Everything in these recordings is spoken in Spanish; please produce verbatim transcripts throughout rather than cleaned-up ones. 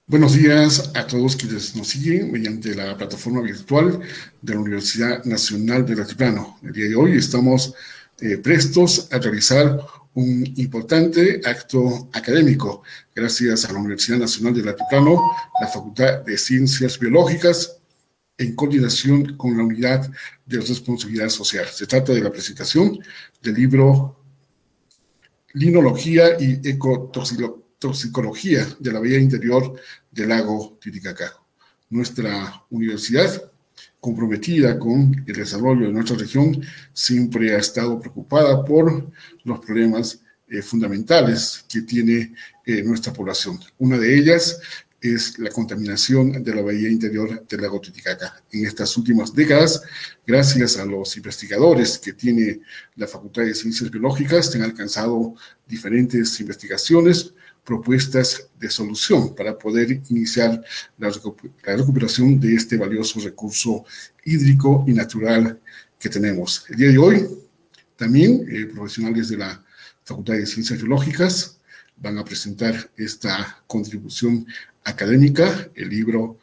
Buenos días a todos quienes nos siguen mediante la plataforma virtual de la Universidad Nacional del Altiplano. El día de hoy estamos eh, prestos a realizar un importante acto académico. Gracias a la Universidad Nacional del Altiplano, la Facultad de Ciencias Biológicas, en coordinación con la Unidad de Responsabilidad Social. Se trata de la presentación del libro Linología y Ecotoxicología de la bahía interior del lago Titicaca. Nuestra universidad, comprometida con el desarrollo de nuestra región, siempre ha estado preocupada por los problemas eh, fundamentales que tiene eh, nuestra población. Una de ellas es la contaminación de la bahía interior del lago Titicaca. En estas últimas décadas, gracias a los investigadores que tiene la Facultad de Ciencias Biológicas, se han alcanzado diferentes investigaciones, propuestas de solución para poder iniciar la, recup la recuperación de este valioso recurso hídrico y natural que tenemos. El día de hoy, también eh, profesionales de la Facultad de Ciencias Biológicas van a presentar esta contribución académica, el libro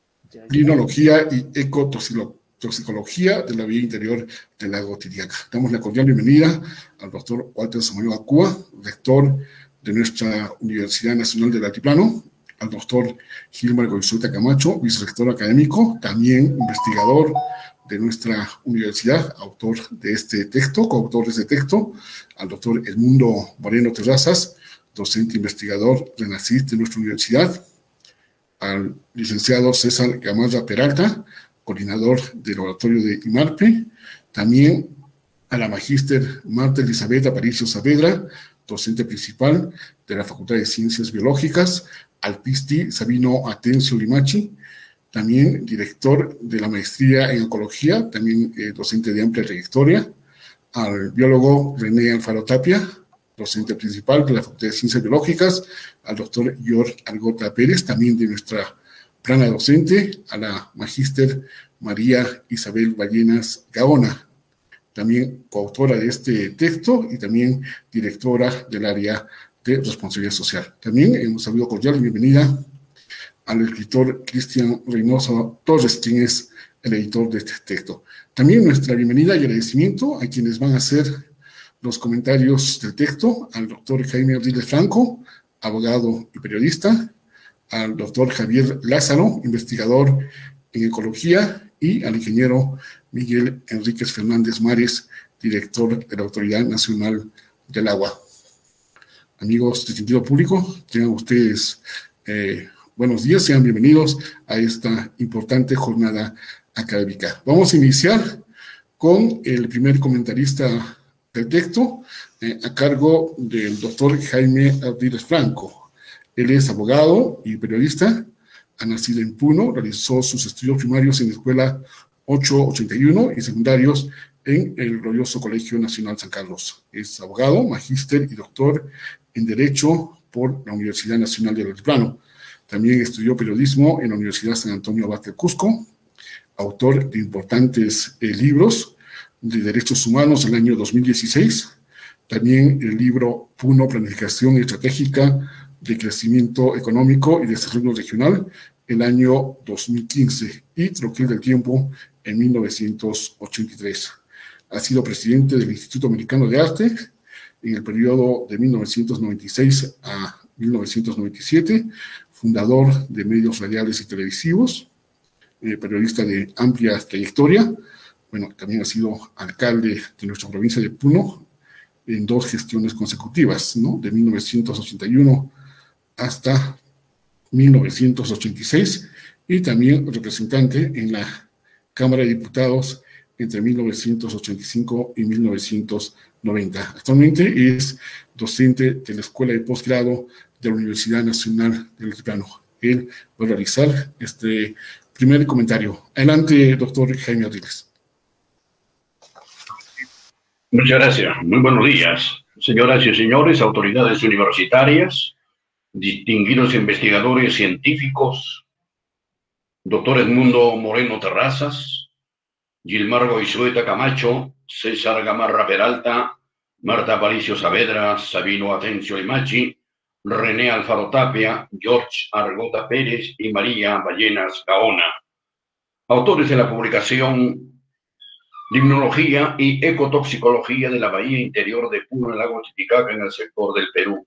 Linología y Ecotoxicología de la bahía interior del lago Titicaca. Damos la cordial bienvenida al doctor Walter Samayoa Acúa, rector de nuestra Universidad Nacional del Altiplano, al doctor Gilmar Goizueta Camacho, vicerrector académico, también investigador de nuestra universidad, autor de este texto, coautor de este texto, al doctor Edmundo Moreno Terrazas, docente investigador RENACYT de nuestra universidad, al licenciado César Gamarra Peralta, coordinador del laboratorio de IMARPE, también a la magíster Marta Elizabeth Aparicio Saavedra, docente principal de la Facultad de Ciencias Biológicas, al P I S T I Sabino Atencio Limachi, también director de la maestría en Ecología, también eh, docente de amplia trayectoria, al biólogo René Alfaro Tapia, docente principal de la Facultad de Ciencias Biológicas, al doctor George Argota Pérez, también de nuestra plana docente, a la magíster María Isabel Ballenas Gaona, también coautora de este texto y también directora del área de responsabilidad social. También hemos saludo cordial y bienvenida al escritor Cristian Reynoso Torres, quien es el editor de este texto. También nuestra bienvenida y agradecimiento a quienes van a hacer los comentarios del texto, al doctor Jaime Ardiles Franco, abogado y periodista, al doctor Javier Lázaro, investigador en ecología, y al ingeniero Miguel Enríquez Fernández Mares, director de la Autoridad Nacional del Agua. Amigos de Sentido Público, tengan ustedes eh, buenos días, sean bienvenidos a esta importante jornada académica. Vamos a iniciar con el primer comentarista del texto, eh, a cargo del doctor Jaime Ardiles Franco. Él es abogado y periodista, ha nacido en Puno, realizó sus estudios primarios en la Escuela ochocientos ochenta y uno y secundarios en el glorioso Colegio Nacional San Carlos. Es abogado, magíster y doctor en Derecho por la Universidad Nacional del Altiplano. También estudió periodismo en la Universidad San Antonio Abad del Cusco, autor de importantes eh, libros de derechos humanos en el año dos mil dieciséis, también el libro Puno, Planificación Estratégica de Crecimiento Económico y Desarrollo Regional, el año dos mil quince, y Troquel del Tiempo en mil novecientos ochenta y tres. Ha sido presidente del Instituto Americano de Arte en el periodo de mil novecientos noventa y seis a mil novecientos noventa y siete, fundador de medios radiales y televisivos, eh, periodista de amplia trayectoria. Bueno, también ha sido alcalde de nuestra provincia de Puno en dos gestiones consecutivas, ¿no? De mil novecientos ochenta y uno hasta mil novecientos ochenta y seis, y también representante en la Cámara de Diputados entre mil novecientos ochenta y cinco y mil novecientos noventa. Actualmente es docente de la Escuela de Posgrado de la Universidad Nacional del Altiplano. Él va a realizar este primer comentario. Adelante, doctor Jaime Ardiles. Muchas gracias. Muy buenos días, señoras y señores, autoridades universitarias, distinguidos investigadores científicos, doctor Edmundo Moreno Terrazas, Gilmar Goizueta Camacho, César Gamarra Peralta, Marta Aparicio Saavedra, Sabino Atencio Limachi, René Alfaro Tapia, George Argota Pérez y María Ballenas Gaona, autores de la publicación Limnología y Ecotoxicología de la Bahía Interior de Puno, el lago Titicaca, en el sector del Perú.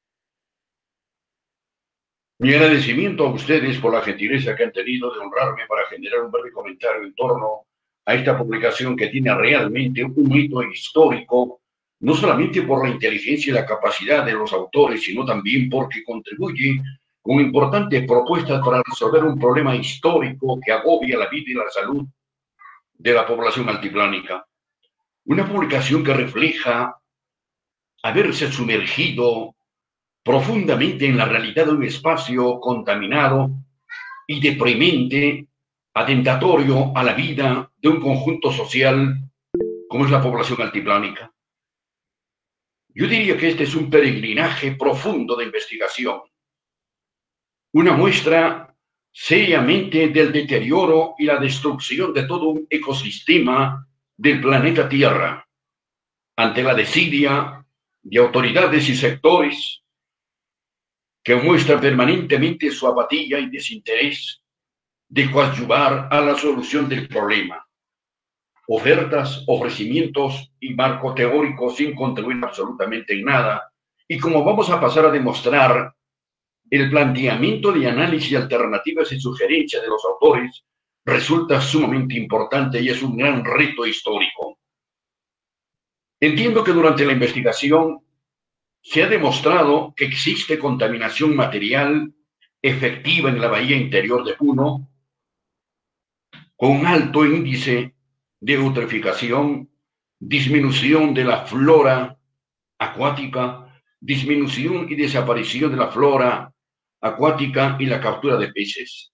Mi agradecimiento a ustedes por la gentileza que han tenido de honrarme para generar un breve comentario en torno a esta publicación que tiene realmente un hito histórico, no solamente por la inteligencia y la capacidad de los autores, sino también porque contribuye con importantes propuestas para resolver un problema histórico que agobia la vida y la salud de la población altiplánica. Una publicación que refleja haberse sumergido profundamente en la realidad de un espacio contaminado y deprimente, atentatorio a la vida de un conjunto social como es la población altiplánica. Yo diría que este es un peregrinaje profundo de investigación, una muestra seriamente del deterioro y la destrucción de todo un ecosistema del planeta Tierra, ante la desidia de autoridades y sectores que muestran permanentemente su apatía y desinterés de coadyuvar a la solución del problema. Ofertas, ofrecimientos y marco teórico sin contribuir absolutamente en nada. Y como vamos a pasar a demostrar, el planteamiento de análisis, alternativas y sugerencias de los autores resulta sumamente importante y es un gran reto histórico. Entiendo que durante la investigación se ha demostrado que existe contaminación material efectiva en la bahía interior de Puno, con un alto índice de eutroficación, disminución de la flora acuática, disminución y desaparición de la flora acuática y la captura de peces.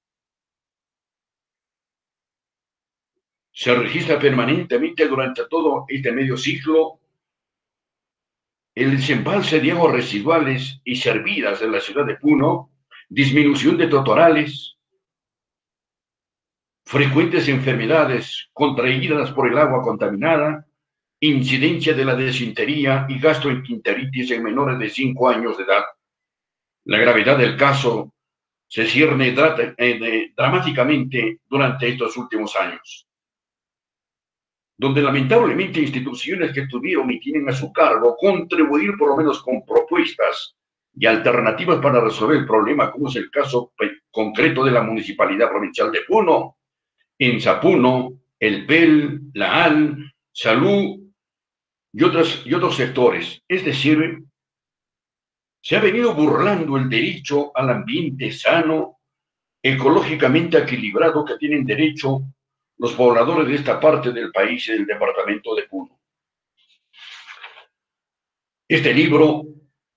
Se registra permanentemente durante todo este medio siglo el desembalse de aguas residuales y servidas en la ciudad de Puno, disminución de totorales, frecuentes enfermedades contraídas por el agua contaminada, incidencia de la desintería y gastroenteritis en menores de cinco años de edad. La gravedad del caso se cierne dramáticamente durante estos últimos años, donde lamentablemente instituciones que tuvieron y tienen a su cargo contribuir por lo menos con propuestas y alternativas para resolver el problema, como es el caso concreto de la Municipalidad Provincial de Puno, INSAPUNO, el P E L, la A L, Salud y otros, y otros sectores. Es decir, se ha venido burlando el derecho al ambiente sano, ecológicamente equilibrado que tienen derecho los pobladores de esta parte del país y del departamento de Puno. Este libro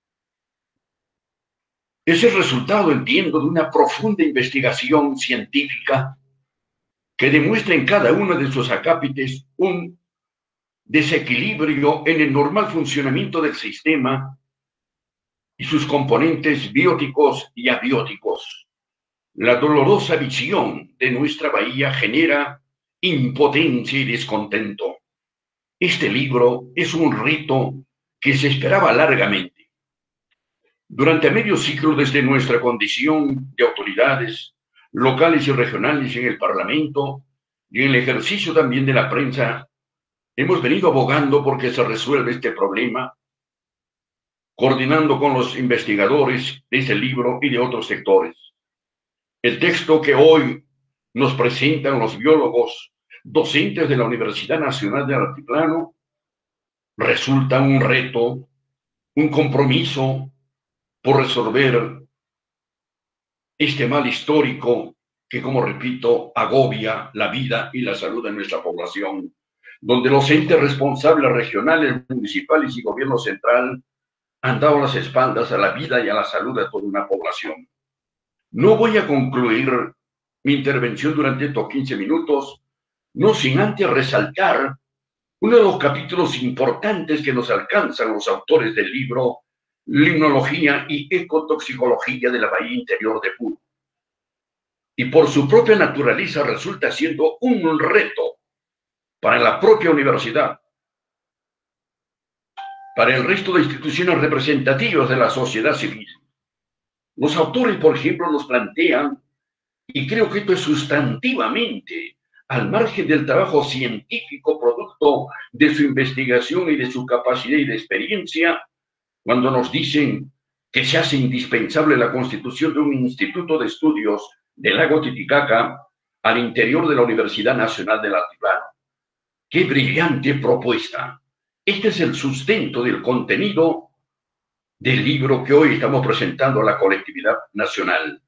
es el resultado, entiendo, de una profunda investigación científica que demuestra en cada uno de sus acápites un desequilibrio en el normal funcionamiento del sistema y sus componentes bióticos y abióticos. La dolorosa visión de nuestra bahía genera impotencia y descontento. Este libro es un reto que se esperaba largamente. Durante medio siglo, desde nuestra condición de autoridades locales y regionales en el Parlamento y en el ejercicio también de la prensa, hemos venido abogando porque se resuelva este problema, coordinando con los investigadores de este libro y de otros sectores. El texto que hoy nos presentan los biólogos docentes de la Universidad Nacional del Altiplano resulta un reto, un compromiso por resolver este mal histórico que, como repito, agobia la vida y la salud de nuestra población, donde los entes responsables regionales, municipales y gobierno central han dado las espaldas a la vida y a la salud de toda una población. No voy a concluir mi intervención durante estos quince minutos, no sin antes resaltar uno de los capítulos importantes que nos alcanzan los autores del libro Limnología y Ecotoxicología de la Bahía Interior de Puno. Y por su propia naturaleza resulta siendo un reto para la propia universidad, para el resto de instituciones representativas de la sociedad civil. Los autores, por ejemplo, nos plantean, y creo que esto es sustantivamente, al margen del trabajo científico producto de su investigación y de su capacidad y de experiencia, cuando nos dicen que se hace indispensable la constitución de un instituto de estudios del lago Titicaca al interior de la Universidad Nacional del Altiplano. ¡Qué brillante propuesta! Este es el sustento del contenido del libro que hoy estamos presentando a la colectividad nacional.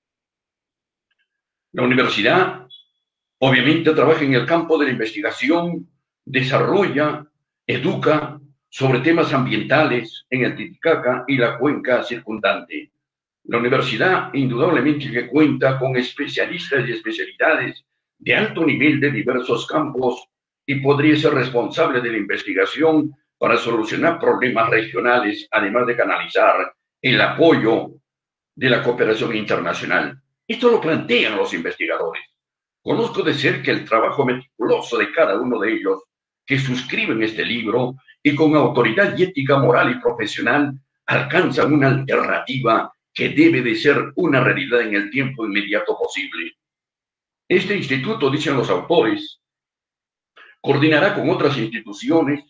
La universidad, obviamente, trabaja en el campo de la investigación, desarrolla, educa sobre temas ambientales en el Titicaca y la cuenca circundante. La universidad, indudablemente, que cuenta con especialistas y especialidades de alto nivel de diversos campos y podría ser responsable de la investigación para solucionar problemas regionales, además de canalizar el apoyo de la cooperación internacional. Esto lo plantean los investigadores. Conozco de cerca el trabajo meticuloso de cada uno de ellos que suscriben este libro y con autoridad y ética moral y profesional alcanzan una alternativa que debe de ser una realidad en el tiempo inmediato posible. Este instituto, dicen los autores, coordinará con otras instituciones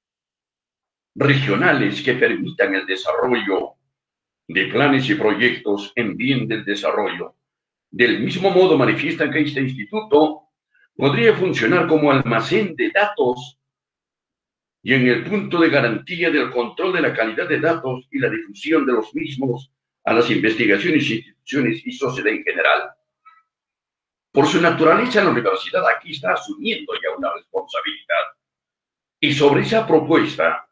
regionales que permitan el desarrollo de planes y proyectos en bien del desarrollo. Del mismo modo, manifiestan que este instituto podría funcionar como almacén de datos y en el punto de garantía del control de la calidad de datos y la difusión de los mismos a las investigaciones, instituciones y sociedad en general. Por su naturaleza, la universidad aquí está asumiendo ya una responsabilidad. Y sobre esa propuesta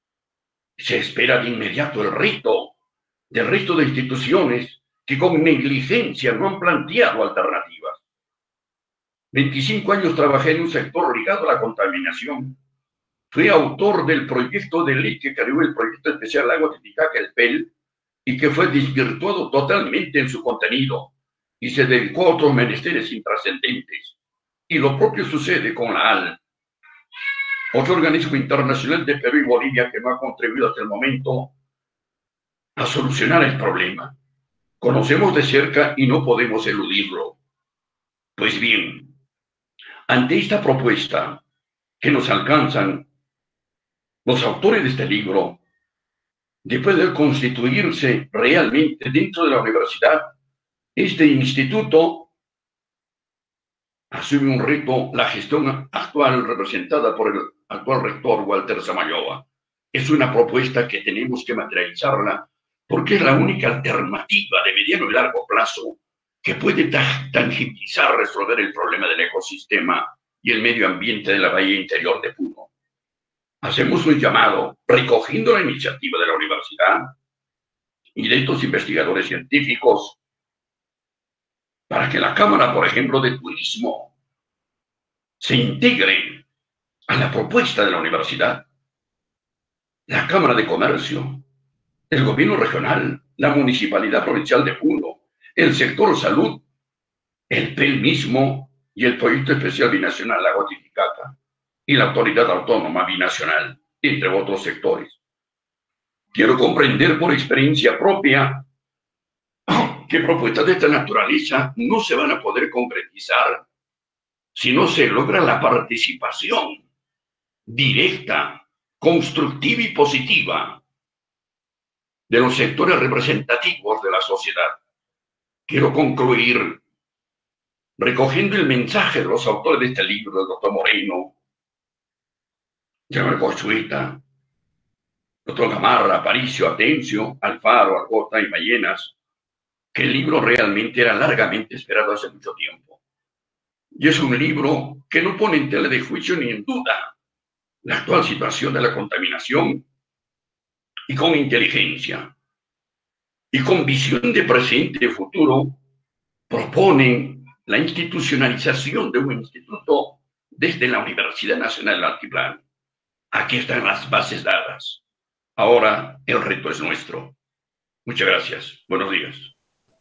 se espera de inmediato el reto del resto de instituciones que con negligencia no han planteado alternativas. veinticinco años trabajé en un sector ligado a la contaminación. Fui autor del proyecto de ley que creó el proyecto especial Lago Titicaca, el P E L, y que fue desvirtuado totalmente en su contenido y se dedicó a otros menesteres intrascendentes. Y lo propio sucede con la A L, otro organismo internacional de Perú y Bolivia que no ha contribuido hasta el momento a solucionar el problema. Conocemos de cerca y no podemos eludirlo. Pues bien, ante esta propuesta que nos alcanzan los autores de este libro, después de constituirse realmente dentro de la universidad, este instituto asume un reto, la gestión actual representada por el actual rector Walter Samayoa. Es una propuesta que tenemos que materializarla porque es la única alternativa de mediano y largo plazo que puede tangibilizar, resolver el problema del ecosistema y el medio ambiente de la bahía interior de Puno. Hacemos un llamado, recogiendo la iniciativa de la universidad y de estos investigadores científicos, para que la Cámara, por ejemplo, de Turismo se integre a la propuesta de la universidad, la Cámara de Comercio, el gobierno regional, la Municipalidad Provincial de Puno, el sector salud, el P E L mismo y el Proyecto Especial Binacional Lago Titicaca y la Autoridad Autónoma Binacional, entre otros sectores. Quiero comprender por experiencia propia que propuestas de esta naturaleza no se van a poder concretizar si no se logra la participación directa, constructiva y positiva de los sectores representativos de la sociedad. Quiero concluir recogiendo el mensaje de los autores de este libro, el doctor Moreno, General Cochueta, doctor Gamarra, Aparicio, Atencio, Alfaro, Algota y Ballenas, que el libro realmente era largamente esperado hace mucho tiempo. Y es un libro que no pone en tela de juicio ni en duda la actual situación de la contaminación, y con inteligencia y con visión de presente y futuro proponen la institucionalización de un instituto desde la Universidad Nacional del Altiplano. Aquí están las bases dadas. Ahora el reto es nuestro. Muchas gracias. Buenos días.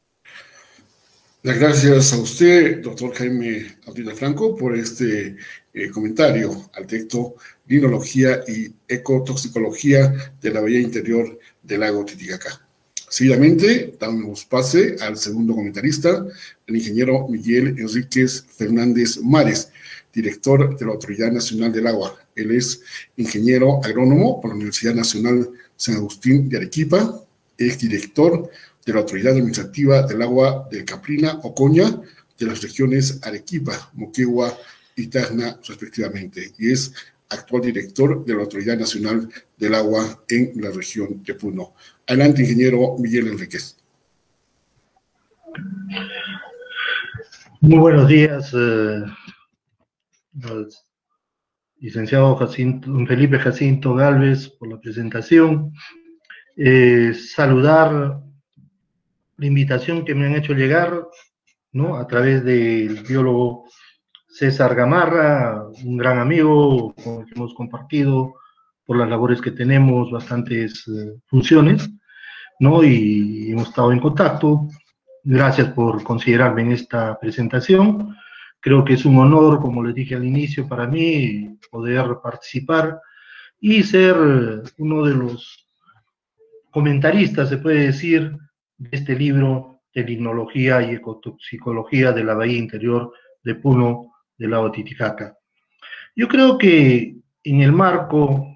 Las gracias a usted, doctor Jaime Ardila Franco, por este eh, comentario al texto Limnología y Ecotoxicología de la bahía interior del lago Titicaca. Seguidamente, damos pase al segundo comentarista, el ingeniero Miguel Enríquez Fernández Mares, director de la Autoridad Nacional del Agua. Él es ingeniero agrónomo por la Universidad Nacional San Agustín de Arequipa, es director de la Autoridad Administrativa del Agua del Caprina, Ocoña, de las regiones Arequipa, Moquegua y Tacna, respectivamente, y es actual director de la Autoridad Nacional del Agua en la región de Puno. Adelante, ingeniero Miguel Enríquez. Muy buenos días, eh, licenciado Jacinto, Felipe Jacinto Gálvez, por la presentación. Eh, saludar la invitación que me han hecho llegar, ¿no?, a través del biólogo César Gamarra, un gran amigo con el que hemos compartido por las labores que tenemos bastantes eh, funciones, ¿no?, y hemos estado en contacto. Gracias por considerarme en esta presentación. Creo que es un honor, como les dije al inicio, para mí poder participar y ser uno de los comentaristas, se puede decir, de este libro de Limnología y Ecotoxicología de la bahía interior de Puno, del lago Titicaca. Yo creo que en el marco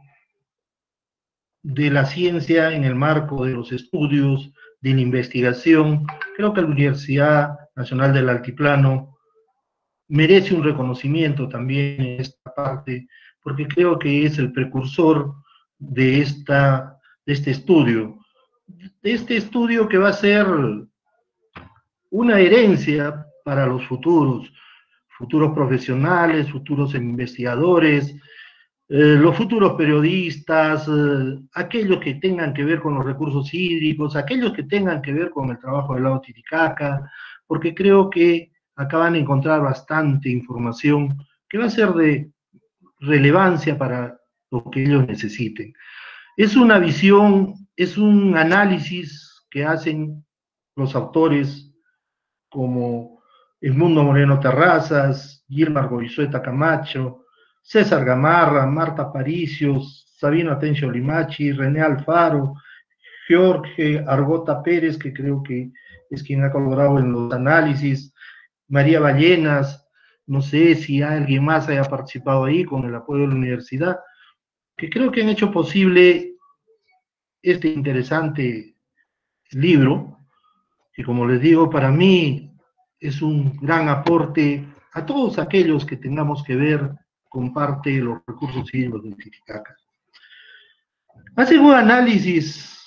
de la ciencia, en el marco de los estudios, de la investigación, creo que la Universidad Nacional del Altiplano merece un reconocimiento también en esta parte, porque creo que es el precursor de, esta, de este estudio, de este estudio que va a ser una herencia para los futuros, futuros profesionales, futuros investigadores, eh, los futuros periodistas, eh, aquellos que tengan que ver con los recursos hídricos, aquellos que tengan que ver con el trabajo del lago Titicaca, porque creo que acá van a encontrar bastante información que va a ser de relevancia para lo que ellos necesiten. Es una visión, es un análisis que hacen los autores como Edmundo Moreno Terrazas, Gilmar Goizueta Camacho, César Gamarra, Marta Paricios, Sabino Atencio Limachi, René Alfaro, Jorge Argota Pérez, que creo que es quien ha colaborado en los análisis, María Ballenas, no sé si alguien más haya participado ahí con el apoyo de la universidad, que creo que han hecho posible este interesante libro, que como les digo, para mí es un gran aporte a todos aquellos que tengamos que ver con parte de los recursos hídricos del Titicaca. Hace un análisis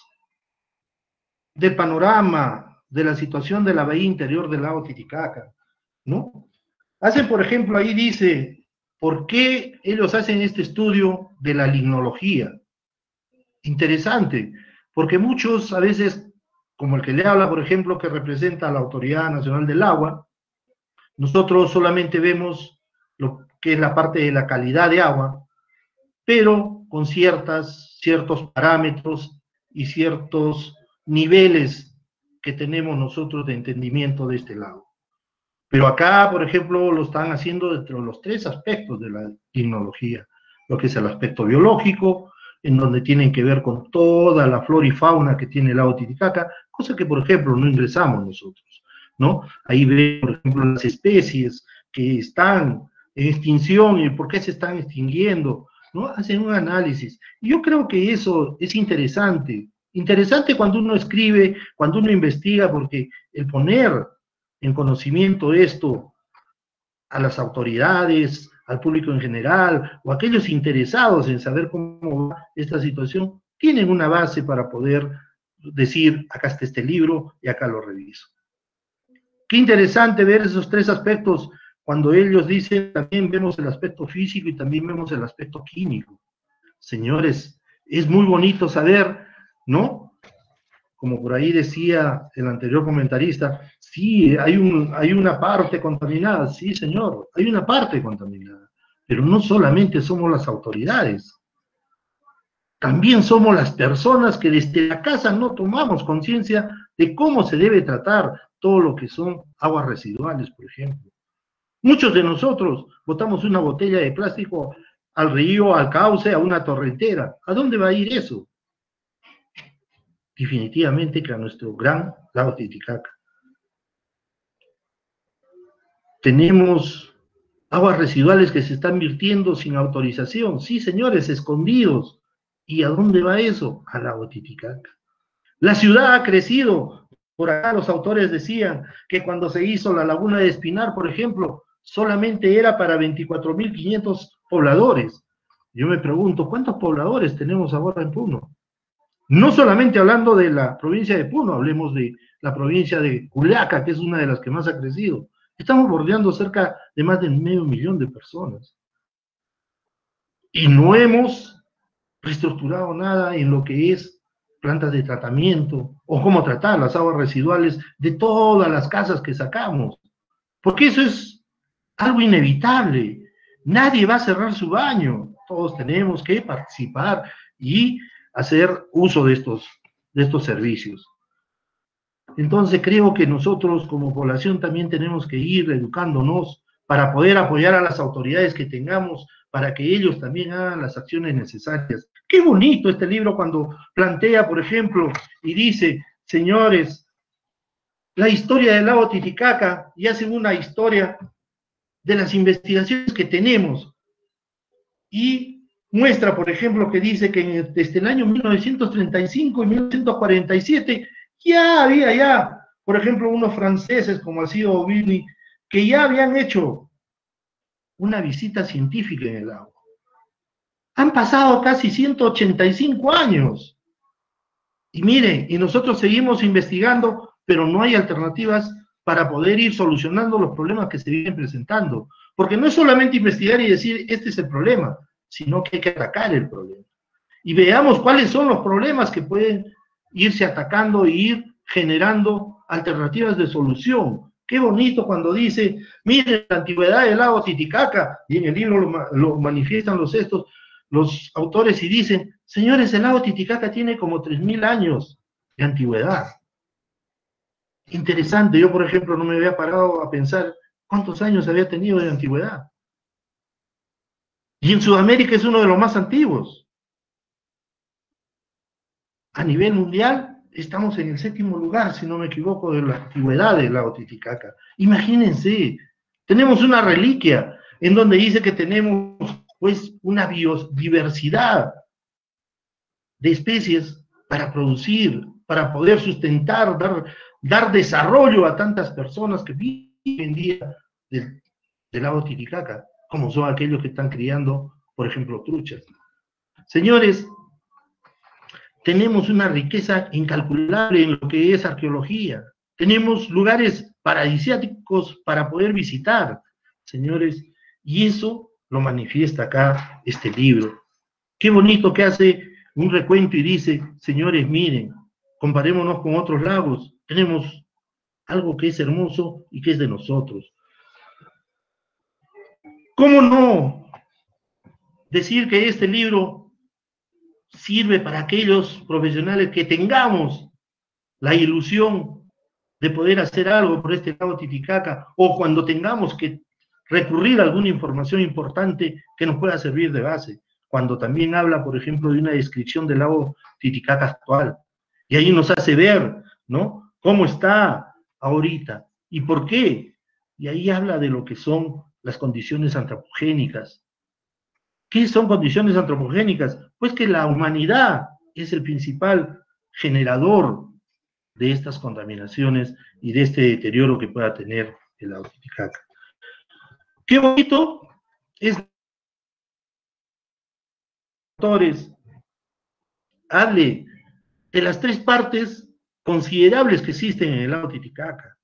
del panorama de la situación de la bahía interior del lago Titicaca, ¿no? Hacen, por ejemplo, ahí dice, ¿por qué ellos hacen este estudio de la limnología? Interesante, porque muchos a veces, como el que le habla, por ejemplo, que representa a la Autoridad Nacional del Agua, nosotros solamente vemos lo que es la parte de la calidad de agua, pero con ciertas, ciertos parámetros y ciertos niveles que tenemos nosotros de entendimiento de este lago. Pero acá, por ejemplo, lo están haciendo dentro de los tres aspectos de la limnología, lo que es el aspecto biológico, en donde tienen que ver con toda la flora y fauna que tiene el lago Titicaca, cosa que, por ejemplo, no ingresamos nosotros, ¿no? Ahí ven, por ejemplo, las especies que están en extinción y por qué se están extinguiendo, ¿no? Hacen un análisis. Y yo creo que eso es interesante. Interesante cuando uno escribe, cuando uno investiga, porque el poner en conocimiento esto a las autoridades, al público en general, o aquellos interesados en saber cómo va esta situación, tienen una base para poder decir, acá está este libro y acá lo reviso. Qué interesante ver esos tres aspectos, cuando ellos dicen, también vemos el aspecto físico y también vemos el aspecto químico. Señores, es muy bonito saber, ¿no? Como por ahí decía el anterior comentarista, sí, hay, un, hay una parte contaminada, sí señor, hay una parte contaminada, pero no solamente somos las autoridades, también somos las personas que desde la casa no tomamos conciencia de cómo se debe tratar todo lo que son aguas residuales, por ejemplo. Muchos de nosotros botamos una botella de plástico al río, al cauce, a una torrentera. ¿A dónde va a ir eso? Definitivamente que a nuestro gran lago Titicaca. Tenemos aguas residuales que se están virtiendo sin autorización. Sí, señores, escondidos. ¿Y a dónde va eso? Al lago Titicaca. La ciudad ha crecido. Por acá los autores decían que cuando se hizo la laguna de Espinar, por ejemplo, solamente era para veinticuatro mil quinientos pobladores. Yo me pregunto, ¿cuántos pobladores tenemos ahora en Puno? No solamente hablando de la provincia de Puno, hablemos de la provincia de Juliaca, que es una de las que más ha crecido. Estamos bordeando cerca de más de medio millón de personas. Y no hemos reestructurado nada en lo que es plantas de tratamiento, o cómo tratar las aguas residuales de todas las casas que sacamos. Porque eso es algo inevitable. Nadie va a cerrar su baño. Todos tenemos que participar y hacer uso de estos, de estos servicios. Entonces creo que nosotros como población también tenemos que ir educándonos para poder apoyar a las autoridades que tengamos, para que ellos también hagan las acciones necesarias. Qué bonito este libro cuando plantea, por ejemplo, y dice, señores, la historia del lago Titicaca, y hacen una historia de las investigaciones que tenemos, y muestra, por ejemplo, que dice que desde el año mil novecientos treinta y cinco y mil novecientos cuarenta y siete ya había ya, por ejemplo, unos franceses como ha sido Aubigny, que ya habían hecho una visita científica en el lago. Han pasado casi ciento ochenta y cinco años. Y miren, y nosotros seguimos investigando, pero no hay alternativas para poder ir solucionando los problemas que se vienen presentando. Porque no es solamente investigar y decir, este es el problema, sino que hay que atacar el problema. Y veamos cuáles son los problemas que pueden irse atacando e ir generando alternativas de solución. Qué bonito cuando dice, miren la antigüedad del lago Titicaca, y en el libro lo, lo manifiestan los estos, los autores y dicen, señores, el lago Titicaca tiene como tres mil años de antigüedad. Interesante, yo por ejemplo no me había parado a pensar cuántos años había tenido de antigüedad. Y en Sudamérica es uno de los más antiguos. A nivel mundial estamos en el séptimo lugar, si no me equivoco, de la antigüedad del lago Titicaca. Imagínense, tenemos una reliquia en donde dice que tenemos pues una biodiversidad de especies para producir, para poder sustentar, dar, dar desarrollo a tantas personas que viven día del, del lago Titicaca, como son aquellos que están criando, por ejemplo, truchas. Señores, tenemos una riqueza incalculable en lo que es arqueología. Tenemos lugares paradisíacos para poder visitar, señores, y eso lo manifiesta acá este libro. Qué bonito que hace un recuento y dice, señores, miren, comparémonos con otros lagos, tenemos algo que es hermoso y que es de nosotros. ¿Cómo no decir que este libro sirve para aquellos profesionales que tengamos la ilusión de poder hacer algo por este lago Titicaca, o cuando tengamos que recurrir a alguna información importante que nos pueda servir de base, cuando también habla, por ejemplo, de una descripción del lago Titicaca actual, y ahí nos hace ver, ¿no?, cómo está ahorita, y por qué, y ahí habla de lo que son las condiciones antropogénicas. ¿Qué son condiciones antropogénicas? Pues que la humanidad es el principal generador de estas contaminaciones y de este deterioro que pueda tener el lago Titicaca. Qué bonito es autores hable de las tres partes considerables que existen en el lago Titicaca.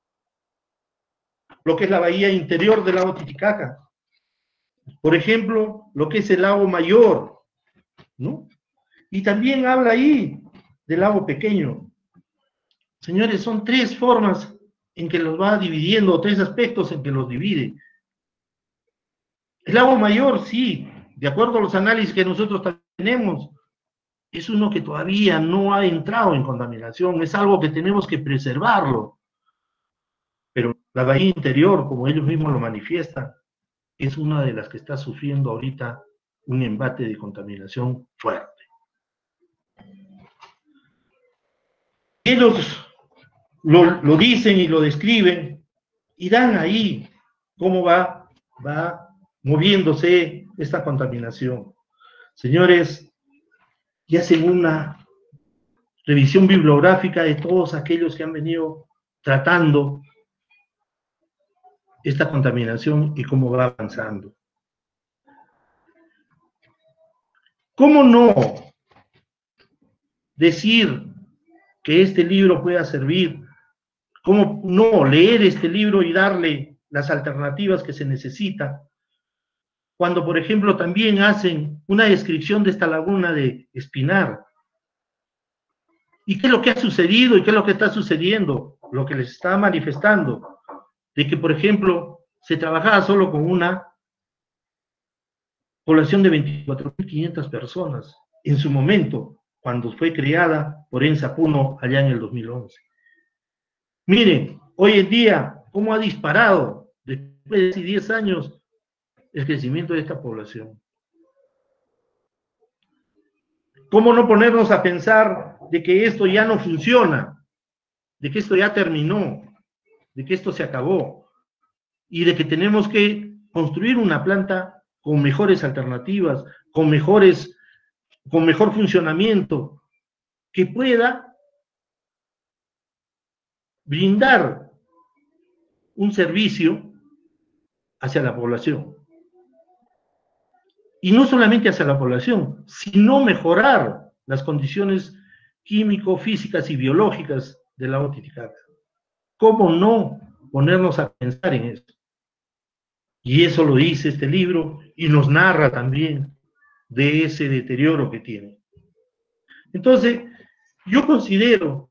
Lo que es la bahía interior del lago Titicaca. Por ejemplo, lo que es el lago mayor, ¿no? Y también habla ahí del lago pequeño. Señores, son tres formas en que los va dividiendo, tres aspectos en que los divide. El lago mayor, sí, de acuerdo a los análisis que nosotros tenemos, es uno que todavía no ha entrado en contaminación, es algo que tenemos que preservarlo. pero la bahía interior, como ellos mismos lo manifiestan, es una de las que está sufriendo ahorita un embate de contaminación fuerte. Ellos lo, lo dicen y lo describen y dan ahí cómo va, va moviéndose esta contaminación. Señores, y hacen una revisión bibliográfica de todos aquellos que han venido tratando esta contaminación y cómo va avanzando. ¿Cómo no decir que este libro pueda servir? ¿Cómo no leer este libro y darle las alternativas que se necesitan? Cuando, por ejemplo, también hacen una descripción de esta laguna de Espinar. ¿Y qué es lo que ha sucedido y qué es lo que está sucediendo? Lo que les está manifestando. De que, por ejemplo, se trabajaba solo con una población de veinticuatro mil quinientas personas en su momento, cuando fue creada por ENSA Puno allá en el dos mil once. Miren, hoy en día, cómo ha disparado después de diez años el crecimiento de esta población. ¿Cómo no ponernos a pensar de que esto ya no funciona, de que esto ya terminó, de que esto se acabó, y de que tenemos que construir una planta con mejores alternativas, con mejores, con mejor funcionamiento, que pueda brindar un servicio hacia la población? Y no solamente hacia la población, sino mejorar las condiciones químico, físicas y biológicas del lago Titicaca. ¿Cómo no ponernos a pensar en esto? Y eso lo dice este libro y nos narra también de ese deterioro que tiene. Entonces, yo considero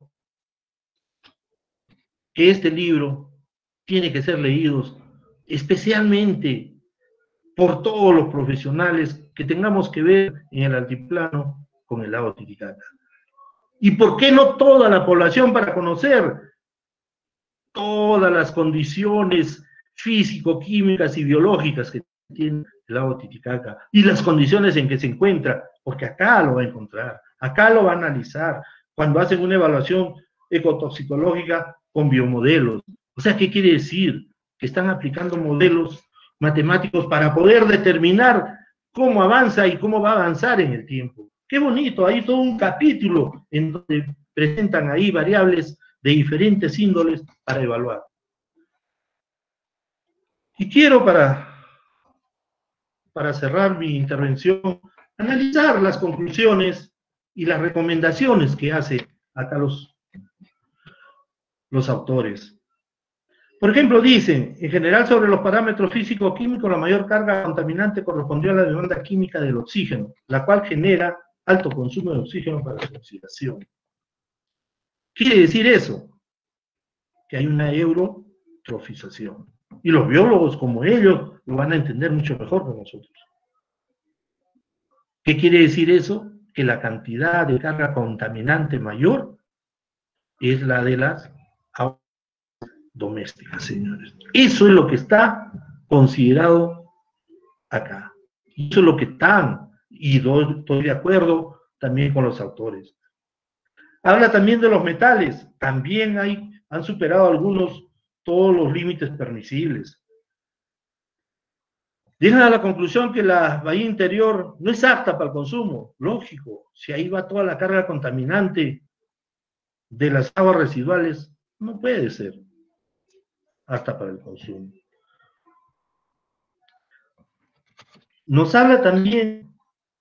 que este libro tiene que ser leído especialmente por todos los profesionales que tengamos que ver en el altiplano con el lago Titicaca. ¿Y por qué no toda la población para conocer todas las condiciones físico-químicas y biológicas que tiene el lago Titicaca y las condiciones en que se encuentra? Porque acá lo va a encontrar, acá lo va a analizar cuando hacen una evaluación ecotoxicológica con biomodelos. O sea, ¿qué quiere decir? Que están aplicando modelos matemáticos para poder determinar cómo avanza y cómo va a avanzar en el tiempo. Qué bonito, hay todo un capítulo en donde presentan ahí variables de diferentes índoles para evaluar. Y quiero, para, para cerrar mi intervención, analizar las conclusiones y las recomendaciones que hace acá los, los autores. Por ejemplo, dicen, en general sobre los parámetros físico-químicos, la mayor carga contaminante correspondió a la demanda química del oxígeno, la cual genera alto consumo de oxígeno para su oxidación. ¿Quiere decir eso? Que hay una eutrofización. Y los biólogos, como ellos, lo van a entender mucho mejor que nosotros. ¿Qué quiere decir eso? Que la cantidad de carga contaminante mayor es la de las aguas domésticas, señores. Eso es lo que está considerado acá. Eso es lo que están, y estoy de acuerdo también con los autores. Habla también de los metales. También hay, han superado algunos todos los límites permisibles. Llegan a la conclusión que la bahía interior no es apta para el consumo. Lógico, si ahí va toda la carga contaminante de las aguas residuales, no puede ser apta para el consumo. Nos habla también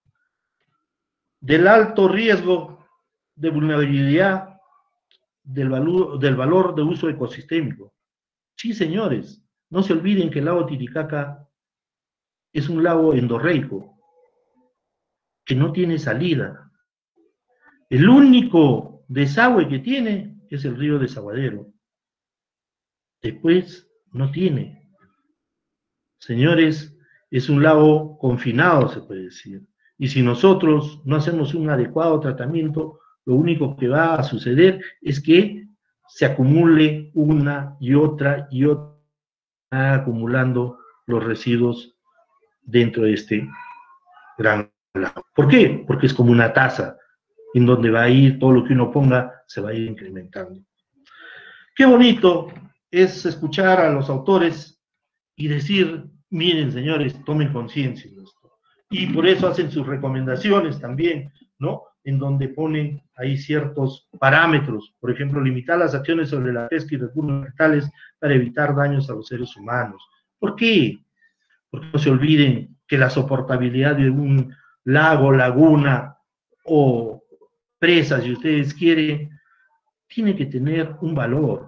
del alto riesgo de vulnerabilidad del valor, del valor de uso ecosistémico. Sí, señores, no se olviden que el lago Titicaca es un lago endorreico, que no tiene salida. El único desagüe que tiene es el río Desaguadero. Después no tiene. Señores, es un lago confinado, se puede decir. Y si nosotros no hacemos un adecuado tratamiento, lo único que va a suceder es que se acumule una y otra y otra, acumulando los residuos dentro de este gran lago. ¿Por qué? Porque es como una taza en donde va a ir todo lo que uno ponga, se va a ir incrementando. Qué bonito es escuchar a los autores y decir, miren señores, tomen conciencia de esto. Y por eso hacen sus recomendaciones también, ¿no? En donde ponen ahí ciertos parámetros, por ejemplo, limitar las acciones sobre la pesca y recursos vegetales para evitar daños a los seres humanos. ¿Por qué? Porque no se olviden que la soportabilidad de un lago, laguna o presa, si ustedes quieren, tiene que tener un valor.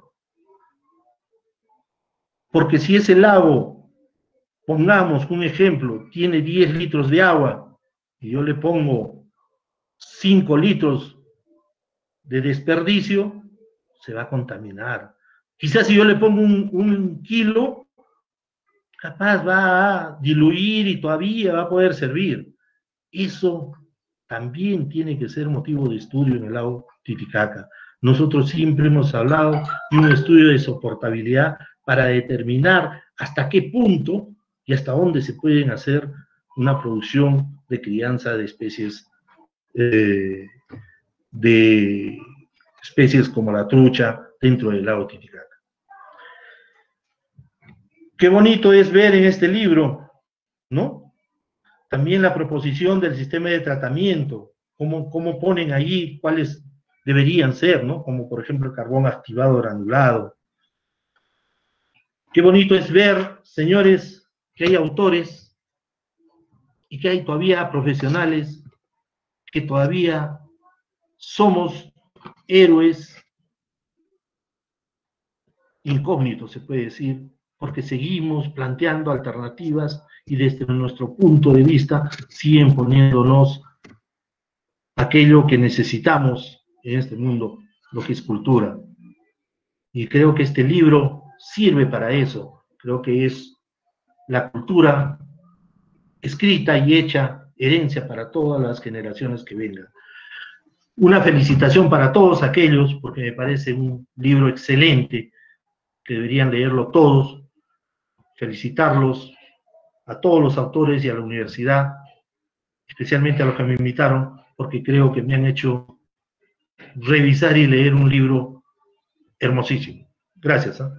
Porque si ese lago, pongamos un ejemplo, tiene diez litros de agua y yo le pongo cinco litros de desperdicio, se va a contaminar. Quizás si yo le pongo un, un kilo, capaz va a diluir y todavía va a poder servir. Eso también tiene que ser motivo de estudio en el lago Titicaca. Nosotros siempre hemos hablado de un estudio de soportabilidad para determinar hasta qué punto y hasta dónde se pueden hacer una producción de crianza de especies eh, de especies como la trucha dentro del lago Titicaca. Qué bonito es ver en este libro, ¿no? También la proposición del sistema de tratamiento, cómo, cómo ponen allí cuáles deberían ser, ¿no? Como por ejemplo el carbón activado granulado. Qué bonito es ver, señores, que hay autores y que hay todavía profesionales que todavía somos héroes incógnitos, se puede decir, porque seguimos planteando alternativas y desde nuestro punto de vista siguen poniéndonos aquello que necesitamos en este mundo, lo que es cultura. Y creo que este libro sirve para eso. Creo que es la cultura escrita y hecha herencia para todas las generaciones que vengan. Una felicitación para todos aquellos, porque me parece un libro excelente, que deberían leerlo todos. Felicitarlos a todos los autores y a la universidad, especialmente a los que me invitaron, porque creo que me han hecho revisar y leer un libro hermosísimo. Gracias. ¿eh?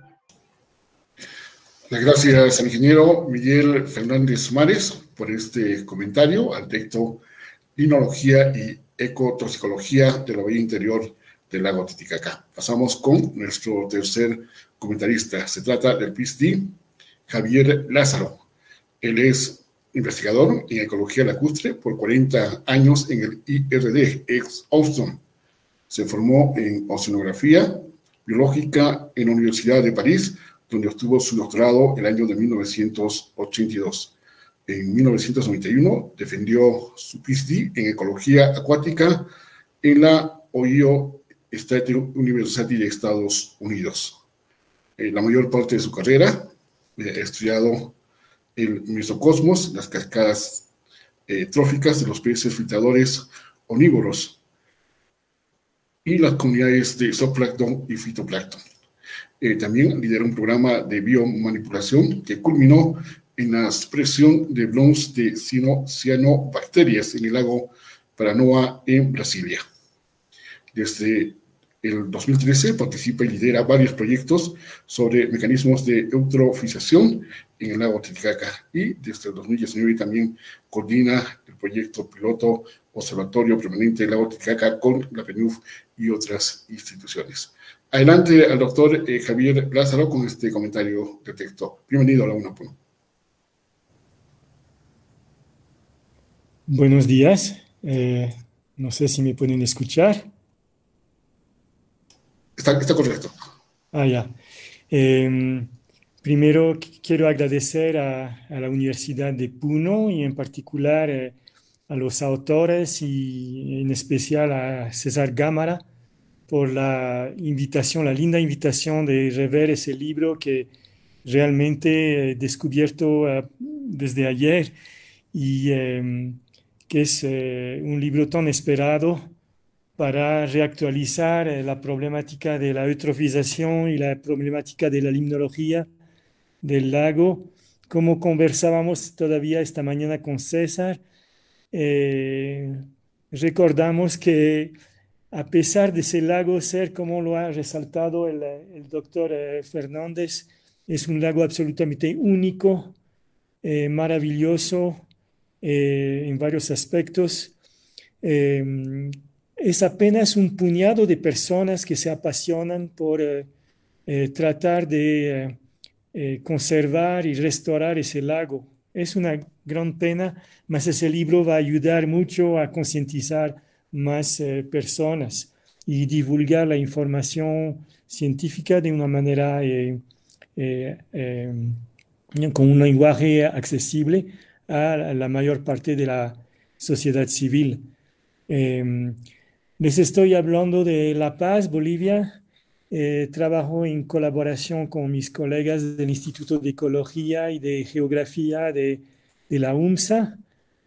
Las gracias al ingeniero Miguel Fernández Mares por este comentario al texto Linología y Ecotoxicología de la bahía interior del lago Titicaca. Pasamos con nuestro tercer comentarista. Se trata del P H D, Javier Lázaro. Él es investigador en ecología lacustre por cuarenta años en el I R D, ex Austin. Se formó en oceanografía biológica en la Universidad de París, donde obtuvo su doctorado el año de mil novecientos ochenta y dos. En mil novecientos noventa y uno defendió su P H D en ecología acuática en la Ohio State University de Estados Unidos. Eh, la mayor parte de su carrera eh, ha estudiado el mesocosmos, las cascadas eh, tróficas de los peces filtradores omnívoros y las comunidades de zooplancton y fitoplancton. Eh, también lideró un programa de biomanipulación que culminó en la expresión de blooms de cianobacterias en el lago Paranoá en Brasilia. Desde el dos mil trece participa y lidera varios proyectos sobre mecanismos de eutrofización en el lago Titicaca y desde el dos mil diecinueve también coordina el proyecto piloto Observatorio Permanente del lago Titicaca con la P N U F y otras instituciones. Adelante al doctor eh, Javier Lázaro con este comentario de texto. Bienvenido a la UNAPUN. Buenos días. Eh, no sé si me pueden escuchar. Está, está correcto. Ah, ya. Eh, primero quiero agradecer a, a la Universidad de Puno y en particular eh, a los autores y en especial a César Gámara por la invitación, la linda invitación de rever ese libro que realmente he descubierto uh, desde ayer y eh, que es eh, un libro tan esperado para reactualizar eh, la problemática de la eutrofización y la problemática de la limnología del lago. Como conversábamos todavía esta mañana con César, eh, recordamos que a pesar de ese lago ser, como lo ha resaltado el, el doctor eh, Fernández, es un lago absolutamente único, eh, maravilloso eh, en varios aspectos. Eh, es apenas un puñado de personas que se apasionan por eh, eh, tratar de eh, eh, conservar y restaurar ese lago. Es una gran pena, mas ese libro va a ayudar mucho a concientizar más eh, personas y divulgar la información científica de una manera eh, eh, eh, con un lenguaje accesible a la mayor parte de la sociedad civil. Eh, les estoy hablando de La Paz, Bolivia. Eh, trabajo en colaboración con mis colegas del Instituto de Ecología y de Geografía de, de la UMSA.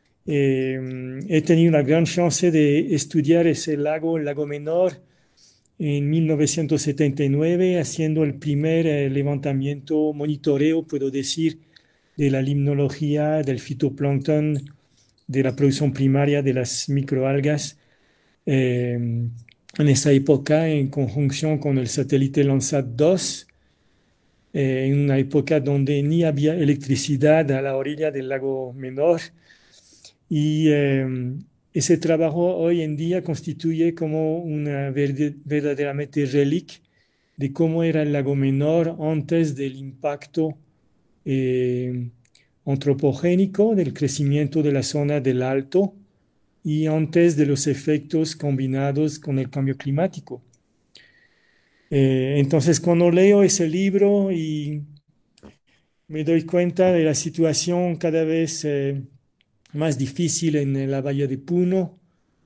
Eh, he tenido una gran chance de estudiar ese lago, el lago Menor, en mil novecientos setenta y nueve, haciendo el primer eh, levantamiento, monitoreo, puedo decir, de la limnología, del fitoplancton, de la producción primaria de las microalgas. Eh, en esa época, en conjunción con el satélite Landsat dos, eh, en una época donde ni había electricidad a la orilla del lago Menor. Y eh, ese trabajo hoy en día constituye como una verde, verdaderamente relic de cómo era el lago Menor antes del impacto eh, antropogénico, del crecimiento de la zona del Alto y antes de los efectos combinados con el cambio climático. Eh, entonces, cuando leo ese libro y me doy cuenta de la situación cada vez eh, más difícil en la bahía de Puno,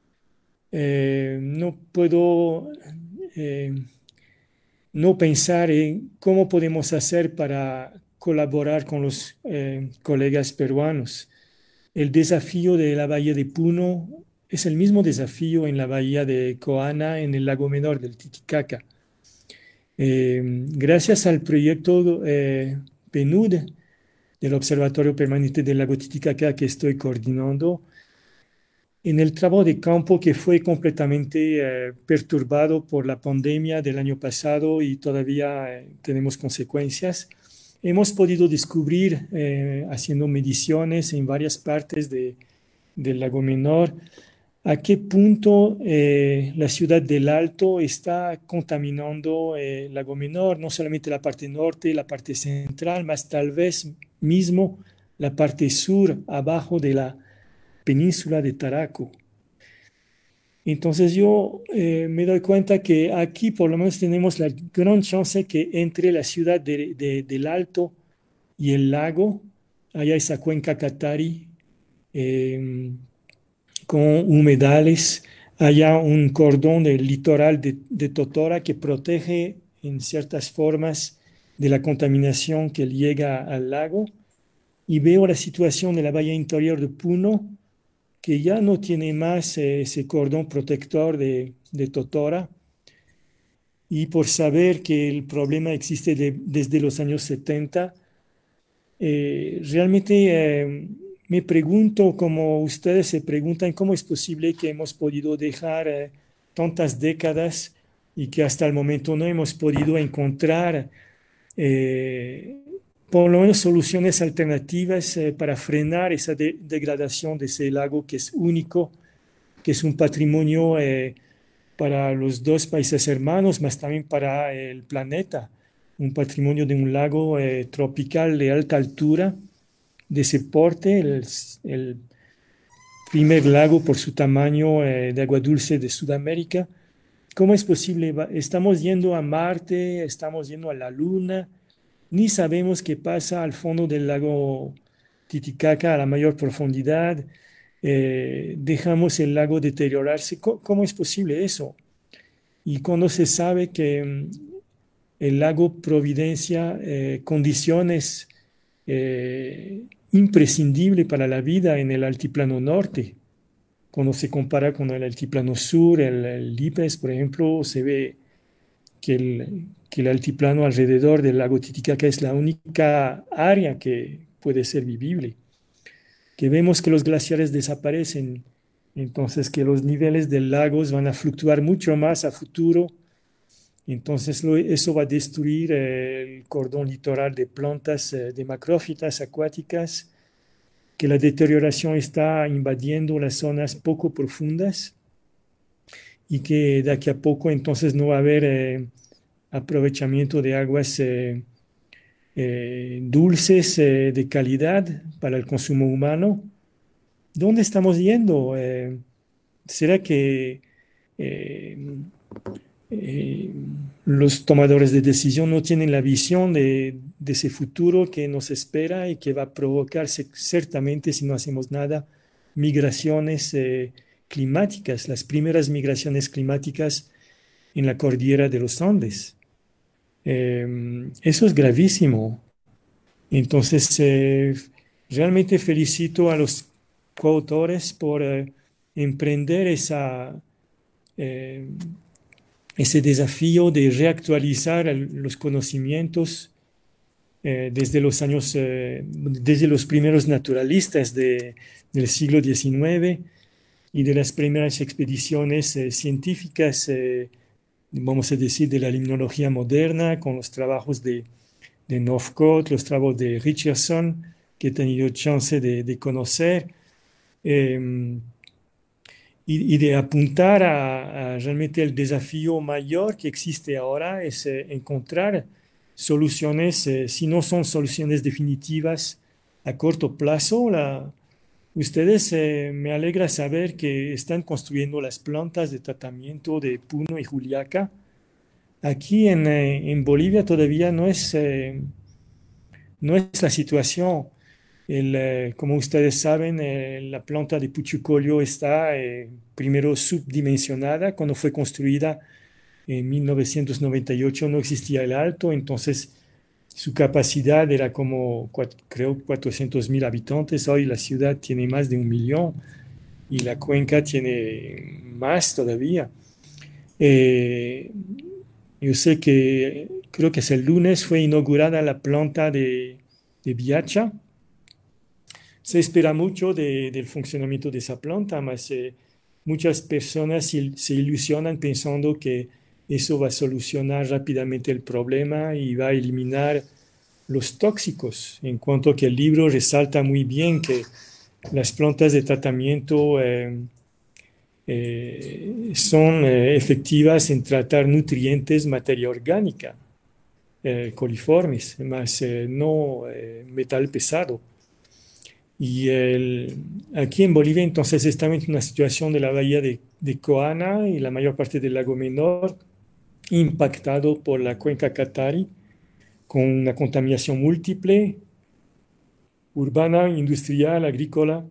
eh, no puedo eh, no pensar en cómo podemos hacer para colaborar con los eh, colegas peruanos. El desafío de la bahía de Puno es el mismo desafío en la bahía de Coana, en el lago menor del Titicaca. Eh, gracias al proyecto eh, PNUD del Observatorio Permanente del Lago Titicaca que estoy coordinando, en el trabajo de campo que fue completamente eh, perturbado por la pandemia del año pasado y todavía eh, tenemos consecuencias, hemos podido descubrir, eh, haciendo mediciones en varias partes de, del lago Menor, a qué punto eh, la ciudad del Alto está contaminando eh, el lago Menor, no solamente la parte norte, la parte central, más tal vez mismo la parte sur, abajo de la península de Taraco. Entonces yo eh, me doy cuenta que aquí por lo menos tenemos la gran chance que entre la ciudad de, de, del Alto y el lago, haya esa cuenca Catari, eh, con humedales, haya un cordón del litoral de, de Totora que protege en ciertas formas de la contaminación que llega al lago. Y veo la situación de la bahía interior de Puno, que ya no tiene más eh, ese cordón protector de, de Totora. Y por saber que el problema existe de, desde los años setenta, eh, realmente eh, me pregunto, como ustedes se preguntan, cómo es posible que hemos podido dejar eh, tantas décadas y que hasta el momento no hemos podido encontrar eh, por lo menos soluciones alternativas eh, para frenar esa de degradación de ese lago que es único, que es un patrimonio eh, para los dos países hermanos, más también para el planeta, un patrimonio de un lago eh, tropical de alta altura, de ese porte, el, el primer lago por su tamaño eh, de agua dulce de Sudamérica. ¿Cómo es posible? Estamos yendo a Marte, estamos yendo a la Luna, ni sabemos qué pasa al fondo del lago Titicaca a la mayor profundidad. Eh, dejamos el lago deteriorarse. ¿Cómo, cómo es posible eso? Y cuando se sabe que mm, el lago Providencia eh, condiciones eh, imprescindibles para la vida en el altiplano norte. cuando se compara con el altiplano sur, el, el Lipes, por ejemplo, se ve que el, que el altiplano alrededor del lago Titicaca es la única área que puede ser vivible, que vemos que los glaciares desaparecen, entonces que los niveles del lago van a fluctuar mucho más a futuro, entonces lo, eso va a destruir eh, el cordón litoral de plantas, eh, de macrófitas acuáticas, que la deterioración está invadiendo las zonas poco profundas y que de aquí a poco entonces no va a haber eh, aprovechamiento de aguas eh, eh, dulces eh, de calidad para el consumo humano. ¿Dónde estamos yendo? Eh, ¿será que eh, eh, los tomadores de decisión no tienen la visión de, de ese futuro que nos espera y que va a provocar ciertamente, si no hacemos nada, migraciones eh, climáticas, las primeras migraciones climáticas en la cordillera de los Andes? Eh, eso es gravísimo. Entonces, eh, realmente felicito a los coautores por eh, emprender esa, eh, ese desafío de reactualizar el- los conocimientos eh, desde los años, eh, desde los primeros naturalistas de- del siglo diecinueve y de las primeras expediciones eh, científicas, eh, vamos a decir, de la limnología moderna, con los trabajos de, de Northcote, los trabajos de Richardson, que he tenido chance de, de conocer, eh, y, y de apuntar a, a realmente el desafío mayor que existe ahora, es eh, encontrar soluciones, eh, si no son soluciones definitivas a corto plazo. La, ustedes, eh, me alegra saber que están construyendo las plantas de tratamiento de Puno y Juliaca. Aquí en, eh, en Bolivia todavía no es, eh, no es la situación. El, eh, como ustedes saben, eh, la planta de Puchucolio está eh, primero subdimensionada. Cuando fue construida en mil novecientos noventa y ocho no existía el Alto, entonces su capacidad era como, cuat- creo, cuatrocientos mil habitantes. Hoy la ciudad tiene más de un millón y la cuenca tiene más todavía. Eh, yo sé que creo que es el lunes fue inaugurada la planta de, de Biacha. Se espera mucho de- del funcionamiento de esa planta, mas eh, muchas personas se, se ilusionan pensando que eso va a solucionar rápidamente el problema y va a eliminar los tóxicos, en cuanto que el libro resalta muy bien que las plantas de tratamiento eh, eh, son eh, efectivas en tratar nutrientes, materia orgánica, eh, coliformes, más eh, no eh, metal pesado. Y el, aquí en Bolivia entonces estamos en una situación de la bahía de, de Coana y la mayor parte del lago Menor impactado por la cuenca Catari con una contaminación múltiple, urbana, industrial, agrícola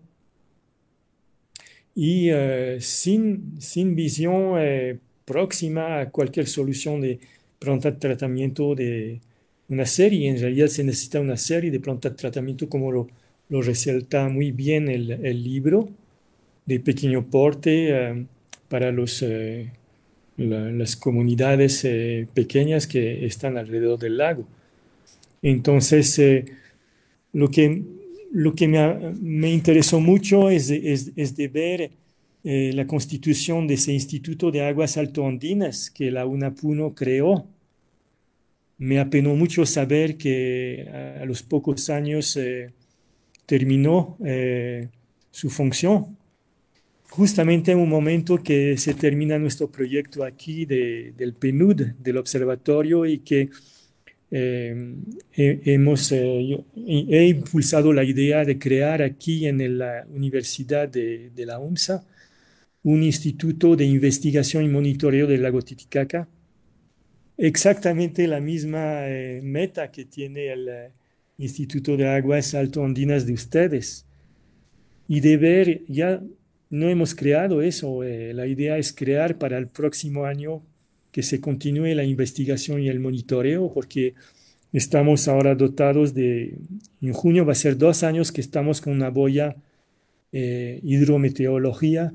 y eh, sin, sin visión eh, próxima a cualquier solución de planta de tratamiento de una serie. En realidad se necesita una serie de plantas de tratamiento como lo, lo resalta muy bien el, el libro de pequeño porte eh, para los, eh, la- las comunidades eh, pequeñas que están alrededor del lago. Entonces, eh, lo que, lo que me, ha- me interesó mucho es, de- es- es de ver eh, la constitución de ese Instituto de Aguas Altoandinas que la UNAPUNO creó. Me apenó mucho saber que a, a los pocos años eh, terminó eh, su función. Justamente en un momento que se termina nuestro proyecto aquí de- del P N U D, del observatorio, y que eh, he- hemos, eh, yo- he he impulsado la idea de crear aquí en el- la Universidad de, de la UNSA un instituto de investigación y monitoreo del lago Titicaca, exactamente la misma eh, meta que tiene el eh, Instituto de Aguas Altoandinas de ustedes. Y de ver, ya no hemos creado eso, eh, la idea es crear para el próximo año que se continúe la investigación y el monitoreo, porque estamos ahora dotados de, en junio va a ser dos años que estamos con una boya eh, hidrometeorología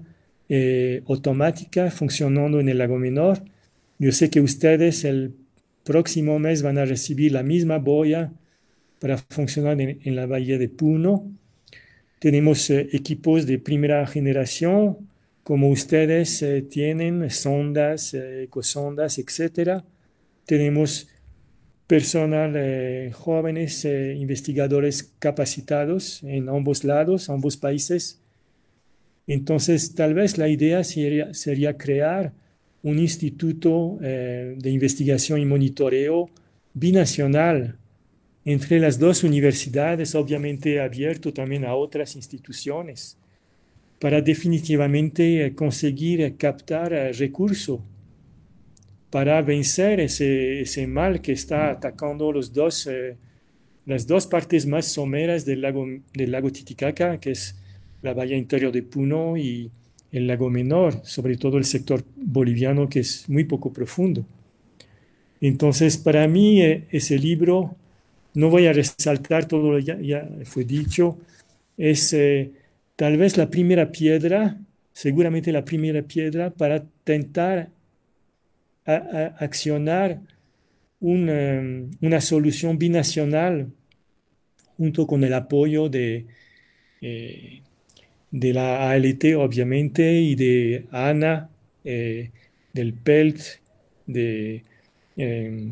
eh, automática funcionando en el lago Menor. Yo sé que ustedes el próximo mes van a recibir la misma boya para funcionar en, en la bahía de Puno. Tenemos eh, equipos de primera generación, como ustedes eh, tienen, sondas, eh, ecosondas, etcétera. Tenemos personal eh, jóvenes, eh, investigadores capacitados en ambos lados, ambos países. Entonces, tal vez la idea sería, sería crear un instituto eh, de investigación y monitoreo binacional entre las dos universidades, obviamente abierto también a otras instituciones, para definitivamente eh, conseguir eh, captar eh, recursos para vencer ese, ese mal que está atacando los dos, eh, las dos partes más someras del lago, del lago Titicaca, que es la bahía interior de Puno y el lago Menor, sobre todo el sector boliviano, que es muy poco profundo. Entonces, para mí, eh, ese libro, no voy a resaltar todo lo que ya, ya fue dicho, es eh, tal vez la primera piedra, seguramente la primera piedra para tentar a, a accionar una, una solución binacional junto con el apoyo de, eh, de la A L T, obviamente, y de ANA, eh, del P E L T, de, eh,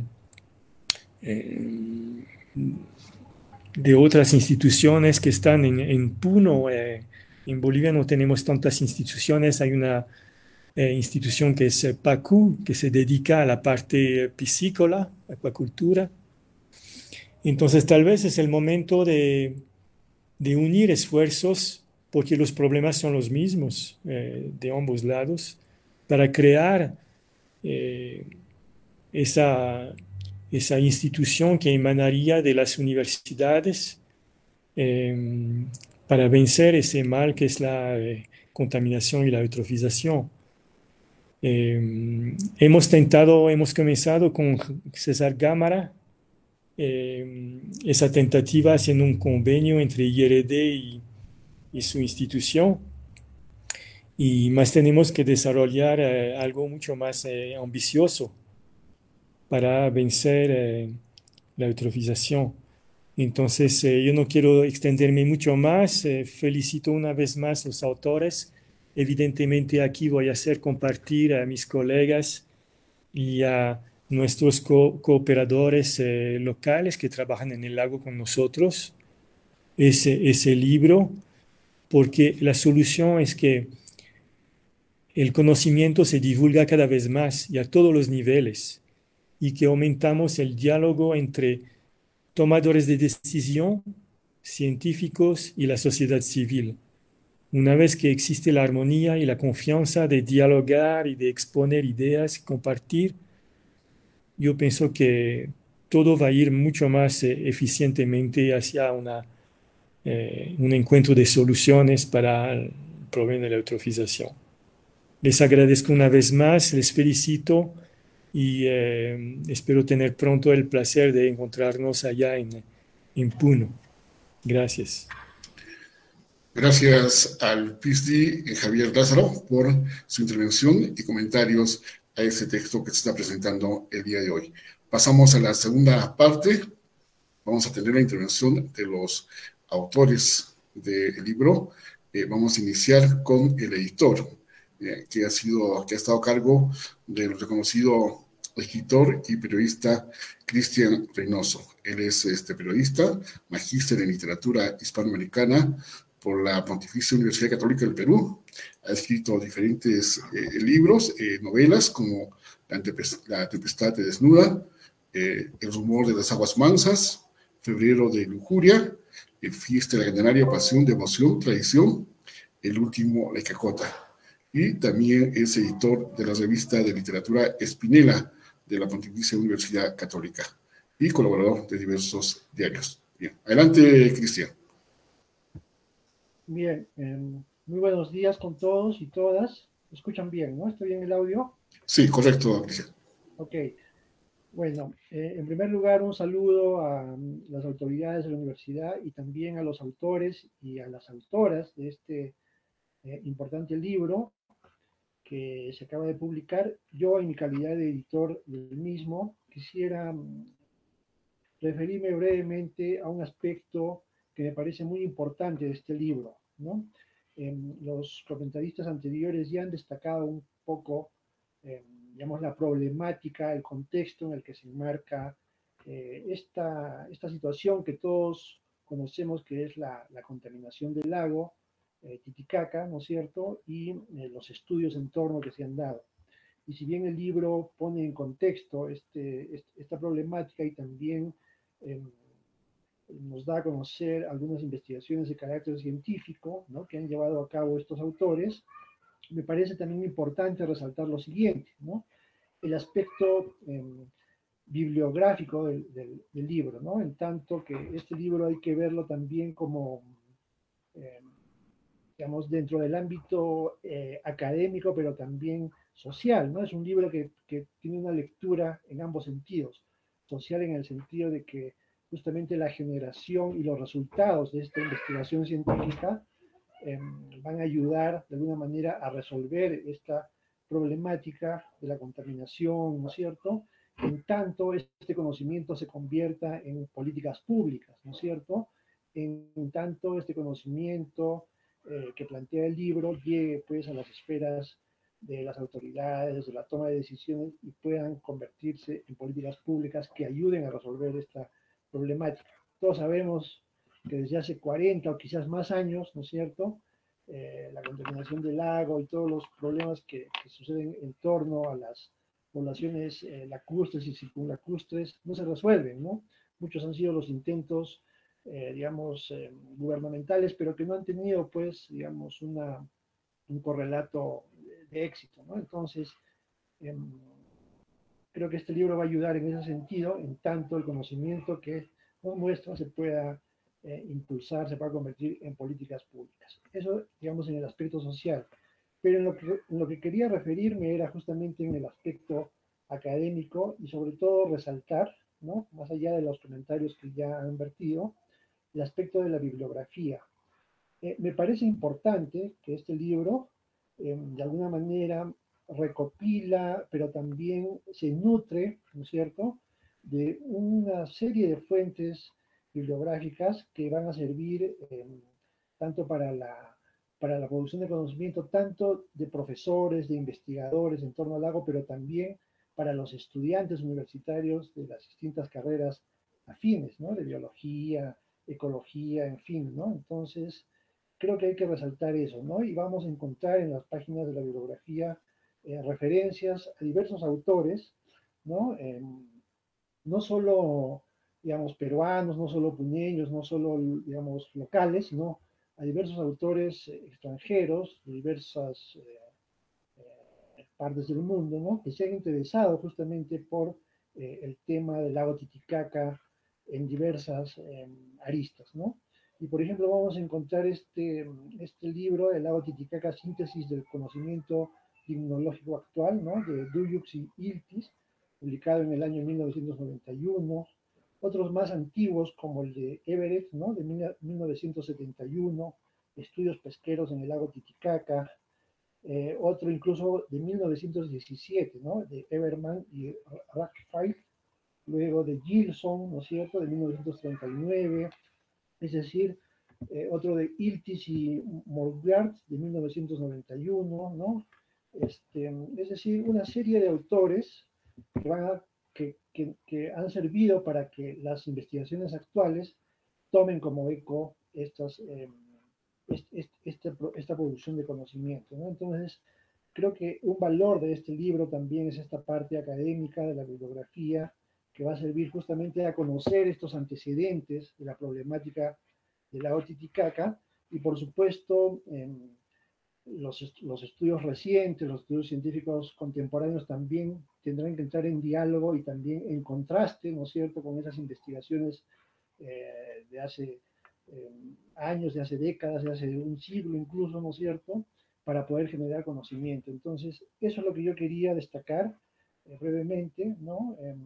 eh, de otras instituciones que están en, en Puno. Eh, en Bolivia no tenemos tantas instituciones, hay una eh, institución que es eh, PACU, que se dedica a la parte piscícola, acuacultura. Entonces tal vez es el momento de, de unir esfuerzos, porque los problemas son los mismos eh, de ambos lados, para crear eh, esa, esa institución que emanaría de las universidades eh, para vencer ese mal que es la eh, contaminación y la eutrofización. Eh, hemos tentado, hemos comenzado con César Gámara, eh, esa tentativa haciendo un convenio entre I R D y, y su institución, y más tenemos que desarrollar eh, algo mucho más eh, ambicioso para vencer eh, la eutrofización. Entonces, eh, yo no quiero extenderme mucho más. Eh, felicito una vez más a los autores. Evidentemente, aquí voy a hacer compartir a mis colegas y a nuestros co cooperadores eh, locales que trabajan en el lago con nosotros ese, ese libro, porque la solución es que el conocimiento se divulga cada vez más y a todos los niveles, y que aumentamos el diálogo entre tomadores de decisión, científicos y la sociedad civil. Una vez que existe la armonía y la confianza de dialogar y de exponer ideas, compartir, yo pienso que todo va a ir mucho más eh, eficientemente hacia una, eh, un encuentro de soluciones para el problema de la eutrofización. Les agradezco una vez más, les felicito y eh, espero tener pronto el placer de encontrarnos allá en, en Puno. Gracias. Gracias al P H D Javier Lázaro por su intervención y comentarios a este texto que se está presentando el día de hoy. Pasamos a la segunda parte. Vamos a tener la intervención de los autores del libro. Eh, vamos a iniciar con el editor, eh, que ha sido, que ha estado a cargo del reconocido escritor y periodista Cristian Reynoso. Él es este periodista, magíster en literatura hispanoamericana por la Pontificia Universidad Católica del Perú. Ha escrito diferentes eh, libros, eh, novelas como La, Tempest La Tempestad de Desnuda, eh, El rumor de las aguas mansas, Febrero de lujuria, el Fiesta de la Candelaria, Pasión, Devoción, Tradición, el último, La Cacota. Y también es editor de la revista de literatura Espinela de la Pontificia Universidad Católica y colaborador de diversos diarios. Bien, adelante, Cristian. Bien, eh, muy buenos días con todos y todas. ¿Me escuchan bien, no? ¿Estoy bien el audio? Sí, correcto, Cristian. Ok. Bueno, eh, en primer lugar, un saludo a um, las autoridades de la universidad y también a los autores y a las autoras de este eh, importante libro. que se acaba de publicar. Yo, en mi calidad de editor del mismo, quisiera referirme brevemente a un aspecto que me parece muy importante de este libro, ¿no? Eh, los comentaristas anteriores ya han destacado un poco, eh, digamos, la problemática, el contexto en el que se enmarca eh, esta, esta situación que todos conocemos, que es la, la contaminación del lago eh, Titicaca, ¿no es cierto?, y eh, los estudios en torno que se han dado. Y si bien el libro pone en contexto este, este, esta problemática y también eh, nos da a conocer algunas investigaciones de carácter científico, ¿no?, que han llevado a cabo estos autores, me parece también importante resaltar lo siguiente, ¿no? El aspecto eh, bibliográfico del, del, del, libro, ¿no? En tanto que este libro hay que verlo también como, eh, digamos, dentro del ámbito eh, académico, pero también social, ¿no? Es un libro que, que tiene una lectura en ambos sentidos, social en el sentido de que justamente la generación y los resultados de esta investigación científica eh, van a ayudar de alguna manera a resolver esta problemática de la contaminación, ¿no es cierto?, en tanto este conocimiento se convierta en políticas públicas, ¿no es cierto?, en tanto este conocimiento eh, que plantea el libro llegue pues a las esferas de las autoridades, de la toma de decisiones y puedan convertirse en políticas públicas que ayuden a resolver esta problemática. Todos sabemos que desde hace cuarenta o quizás más años, ¿no es cierto?, eh, la contaminación del lago y todos los problemas que, que suceden en torno a las poblaciones eh, lacustres y circunlacustres no se resuelven, ¿no? Muchos han sido los intentos, eh, digamos, eh, gubernamentales, pero que no han tenido, pues, digamos, una, un correlato de, de éxito, ¿no? Entonces, eh, creo que este libro va a ayudar en ese sentido, en tanto el conocimiento que nos muestra se pueda eh, impulsar, se pueda convertir en políticas públicas. Eso, digamos, en el aspecto social. Pero en lo, que, en lo que quería referirme era justamente en el aspecto académico y sobre todo resaltar, ¿no?, más allá de los comentarios que ya han vertido, el aspecto de la bibliografía. Eh, me parece importante que este libro, eh, de alguna manera, recopila, pero también se nutre, ¿no es cierto?, de una serie de fuentes bibliográficas que van a servir eh, tanto para la, para la producción de conocimiento, tanto de profesores, de investigadores en torno al lago, pero también para los estudiantes universitarios de las distintas carreras afines, ¿no?, de biología, ecología, en fin, ¿no? Entonces, creo que hay que resaltar eso, ¿no? Y vamos a encontrar en las páginas de la bibliografía eh, referencias a diversos autores, ¿no? Eh, no solo, digamos, peruanos, no solo puneños, no solo, digamos, locales, sino a diversos autores eh, extranjeros, de diversas eh, eh, partes del mundo, ¿no?, que se han interesado justamente por eh, el tema del lago Titicaca en diversas eh, aristas, ¿no? Y por ejemplo vamos a encontrar este, este libro, El lago Titicaca, síntesis del conocimiento limnológico actual, ¿no?, de Duyux y Iltis, publicado en el año mil novecientos noventa y uno. Otros más antiguos, como el de Everett, ¿no?, de mil novecientos setenta y uno, Estudios pesqueros en el lago Titicaca. Eh, otro incluso de mil novecientos diecisiete, ¿no?, de Everman y Rackfield. Luego de Gilson, ¿no es cierto?, de mil novecientos treinta y nueve. Es decir, eh, otro de Iltis y Morgard, de mil novecientos noventa y uno, ¿no? Este, es decir, una serie de autores que, van a, que, que, que han servido para que las investigaciones actuales tomen como eco estas, eh, este, este, esta producción de conocimiento, ¿no? Entonces, creo que un valor de este libro también es esta parte académica de la bibliografía, que va a servir justamente a conocer estos antecedentes de la problemática del lago Titicaca y, por supuesto, eh, los, los estudios recientes, los estudios científicos contemporáneos también tendrán que entrar en diálogo y también en contraste, ¿no es cierto?, con esas investigaciones eh, de hace eh, años, de hace décadas, de hace un siglo incluso, ¿no es cierto?, para poder generar conocimiento. Entonces, eso es lo que yo quería destacar eh, brevemente, ¿no? Eh,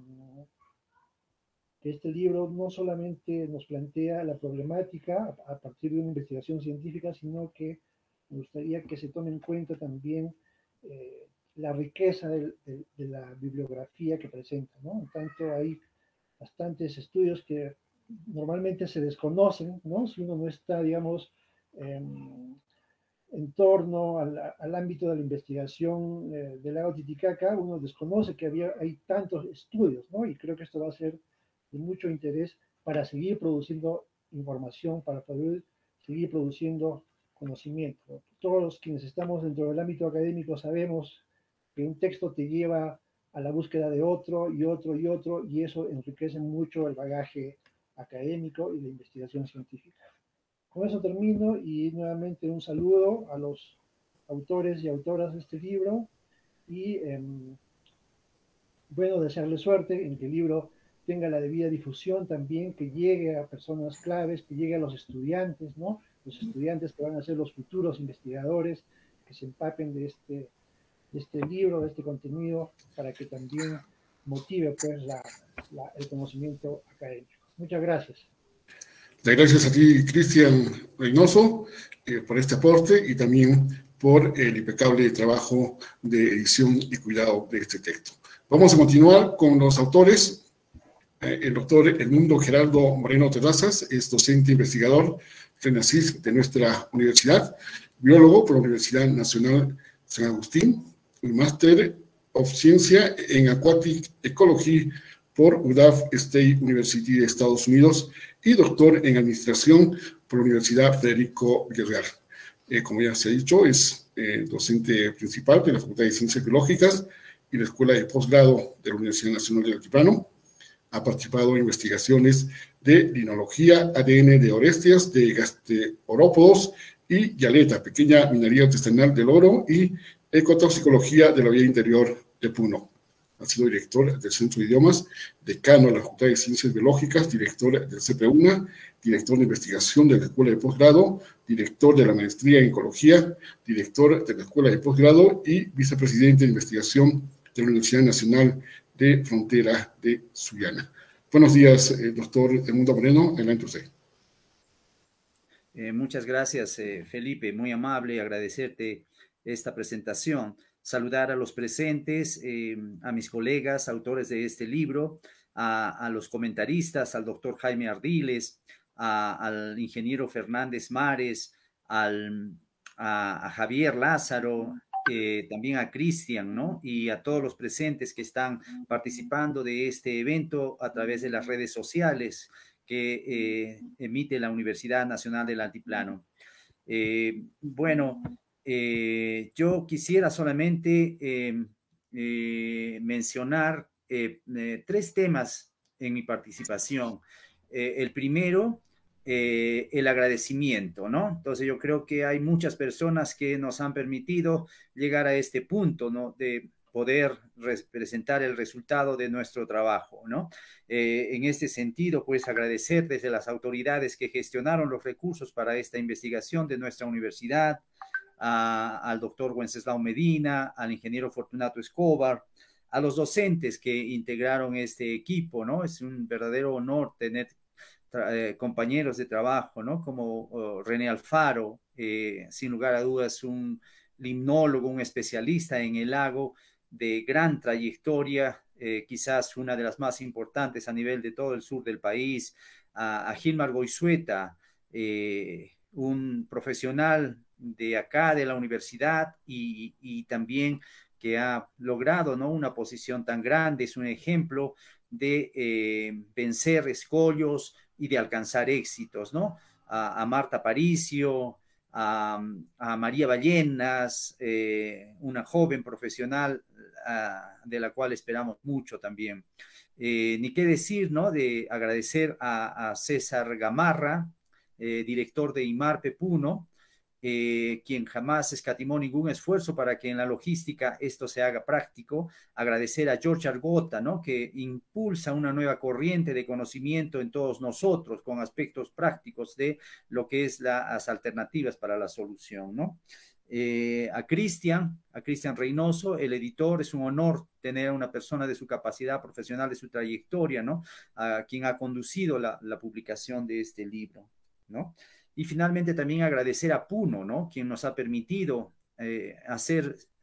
que este libro no solamente nos plantea la problemática a partir de una investigación científica, sino que me gustaría que se tome en cuenta también eh, la riqueza de, de, de la bibliografía que presenta, ¿no? En tanto, hay bastantes estudios que normalmente se desconocen, ¿no? Si uno no está, digamos, eh, en torno al, al, ámbito de la investigación eh, del lago Titicaca, uno desconoce que había, hay tantos estudios, ¿no? Y creo que esto va a ser de mucho interés para seguir produciendo información, para poder seguir produciendo conocimiento. Todos quienes estamos dentro del ámbito académico sabemos que un texto te lleva a la búsqueda de otro y otro y otro, y eso enriquece mucho el bagaje académico y la investigación científica. Con eso termino y nuevamente un saludo a los autores y autoras de este libro y eh, bueno, desearles suerte en que el libro tenga la debida difusión también, que llegue a personas claves, que llegue a los estudiantes, ¿no? Los estudiantes que van a ser los futuros investigadores, que se empapen de este, de este libro, de este contenido, para que también motive pues la, la, el conocimiento académico. Muchas gracias. Gracias a ti, Cristian Reynoso, eh, por este aporte y también por el impecable trabajo de edición y cuidado de este texto. Vamos a continuar con los autores. Eh, el doctor Edmundo Geraldo Moreno Terrazas es docente investigador RENACYT de nuestra universidad, biólogo por la Universidad Nacional San Agustín, un Máster of Ciencia en Aquatic Ecology por U D A F State University de Estados Unidos y doctor en Administración por la Universidad Federico Villarreal. Eh, como ya se ha dicho, es eh, docente principal de la Facultad de Ciencias Biológicas y la Escuela de Posgrado de la Universidad Nacional del Altiplano. Ha participado en investigaciones de linología, A D N de orestias, de gasterópodos y yaleta, pequeña minería artesanal del oro, y ecotoxicología de la vía interior de Puno. Ha sido director del Centro de Idiomas, decano de la Facultad de Ciencias Biológicas, director del C P U N A, director de investigación de la Escuela de Posgrado, director de la Maestría en Ecología, director de la Escuela de Posgrado y vicepresidente de investigación de la Universidad Nacional de Frontera de Sullana. Buenos días, eh, doctor Edmundo Moreno, adelante usted. Eh, muchas gracias, eh, Felipe, muy amable, agradecerte esta presentación. Saludar a los presentes, eh, a mis colegas, autores de este libro, a, a los comentaristas, al doctor Jaime Ardiles, a, al ingeniero Fernández Mares, al, a, a Javier Lázaro, eh, también a Cristian, ¿no? Y a todos los presentes que están participando de este evento a través de las redes sociales que eh, emite la Universidad Nacional del Altiplano. Eh, bueno, Eh, yo quisiera solamente eh, eh, mencionar eh, eh, tres temas en mi participación. Eh, el primero, eh, el agradecimiento, ¿no? Entonces yo creo que hay muchas personas que nos han permitido llegar a este punto, ¿no? De poder presentar el resultado de nuestro trabajo, ¿no? Eh, en este sentido, pues agradecer desde las autoridades que gestionaron los recursos para esta investigación de nuestra universidad, A, al doctor Wenceslao Medina, al ingeniero Fortunato Escobar, a los docentes que integraron este equipo, ¿no? Es un verdadero honor tener eh, compañeros de trabajo, ¿no? Como uh, René Alfaro, eh, sin lugar a dudas un limnólogo, un especialista en el lago de gran trayectoria, eh, quizás una de las más importantes a nivel de todo el sur del país, a, a Gilmar Goizueta, eh, un profesional de acá, de la universidad, y, y también que ha logrado, ¿no? Una posición tan grande, es un ejemplo de eh, vencer escollos y de alcanzar éxitos, ¿no? A, a Marta Paricio, a, a María Ballenas, eh, una joven profesional a, de la cual esperamos mucho también. Eh, ni qué decir, ¿no? De agradecer a, a César Gamarra, eh, director de IMARPE Puno, Eh, quien jamás escatimó ningún esfuerzo para que en la logística esto se haga práctico. Agradecer a George Argota, ¿no? Que impulsa una nueva corriente de conocimiento en todos nosotros con aspectos prácticos de lo que es la, las alternativas para la solución, ¿no? Eh, a Cristian, a Cristian Reynoso, el editor, es un honor tener a una persona de su capacidad profesional, de su trayectoria, ¿no? A quien ha conducido la, la publicación de este libro, ¿no? Y finalmente también agradecer a Puno, ¿no? Quien nos ha permitido eh, hacer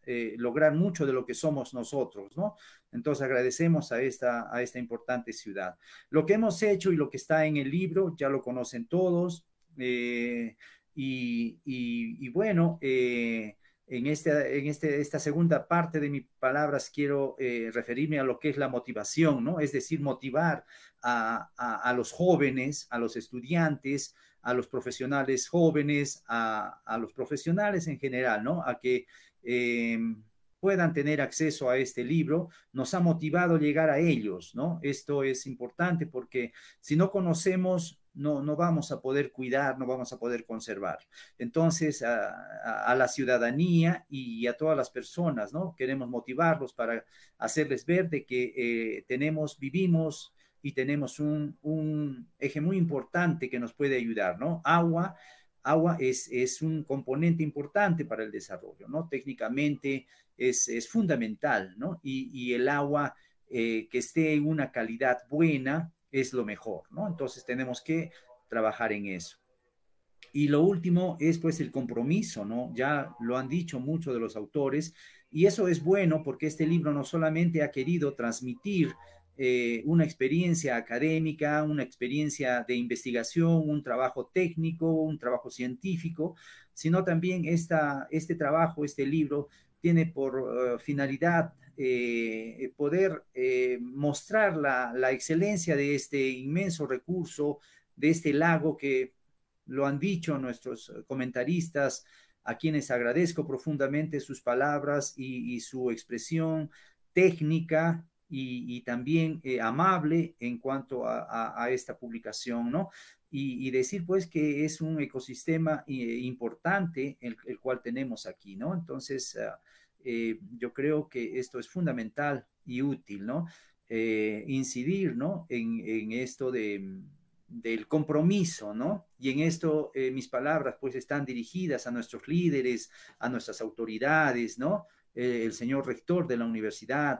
eh, lograr mucho de lo que somos nosotros, ¿no? Entonces agradecemos a esta, a esta importante ciudad. Lo que hemos hecho y lo que está en el libro ya lo conocen todos, eh, y, y, y, bueno, eh, en, este, en este, esta segunda parte de mis palabras quiero eh, referirme a lo que es la motivación, ¿no? Es decir, motivar a, a, a los jóvenes, a los estudiantes, a los profesionales jóvenes, a, a los profesionales en general, ¿no? A que eh, puedan tener acceso a este libro. Nos ha motivado llegar a ellos, ¿no? Esto es importante porque si no conocemos, no, no vamos a poder cuidar, no vamos a poder conservar. Entonces, a, a, a la ciudadanía y a todas las personas, ¿no? Queremos motivarlos para hacerles ver de que eh, tenemos, vivimos y tenemos un, un eje muy importante que nos puede ayudar, ¿no? Agua, agua es, es un componente importante para el desarrollo, ¿no? Técnicamente es, es fundamental, ¿no? Y, y el agua eh, que esté en una calidad buena es lo mejor, ¿no? Entonces tenemos que trabajar en eso. Y lo último es pues el compromiso, ¿no? Ya lo han dicho muchos de los autores y eso es bueno porque este libro no solamente ha querido transmitir eh, una experiencia académica, una experiencia de investigación, un trabajo técnico, un trabajo científico, sino también esta, este trabajo, este libro, tiene por uh, finalidad eh, poder eh, mostrar la, la excelencia de este inmenso recurso, de este lago que lo han dicho nuestros comentaristas, a quienes agradezco profundamente sus palabras y, y su expresión técnica y, y también eh, amable en cuanto a, a, a esta publicación, ¿no? Y, y decir pues que es un ecosistema eh, importante el, el cual tenemos aquí, ¿no? Entonces, uh, eh, yo creo que esto es fundamental y útil, ¿no? Eh, incidir, ¿no? En, en esto de del compromiso, ¿no? Y en esto eh, mis palabras pues están dirigidas a nuestros líderes, a nuestras autoridades, ¿no? Eh, el señor rector de la universidad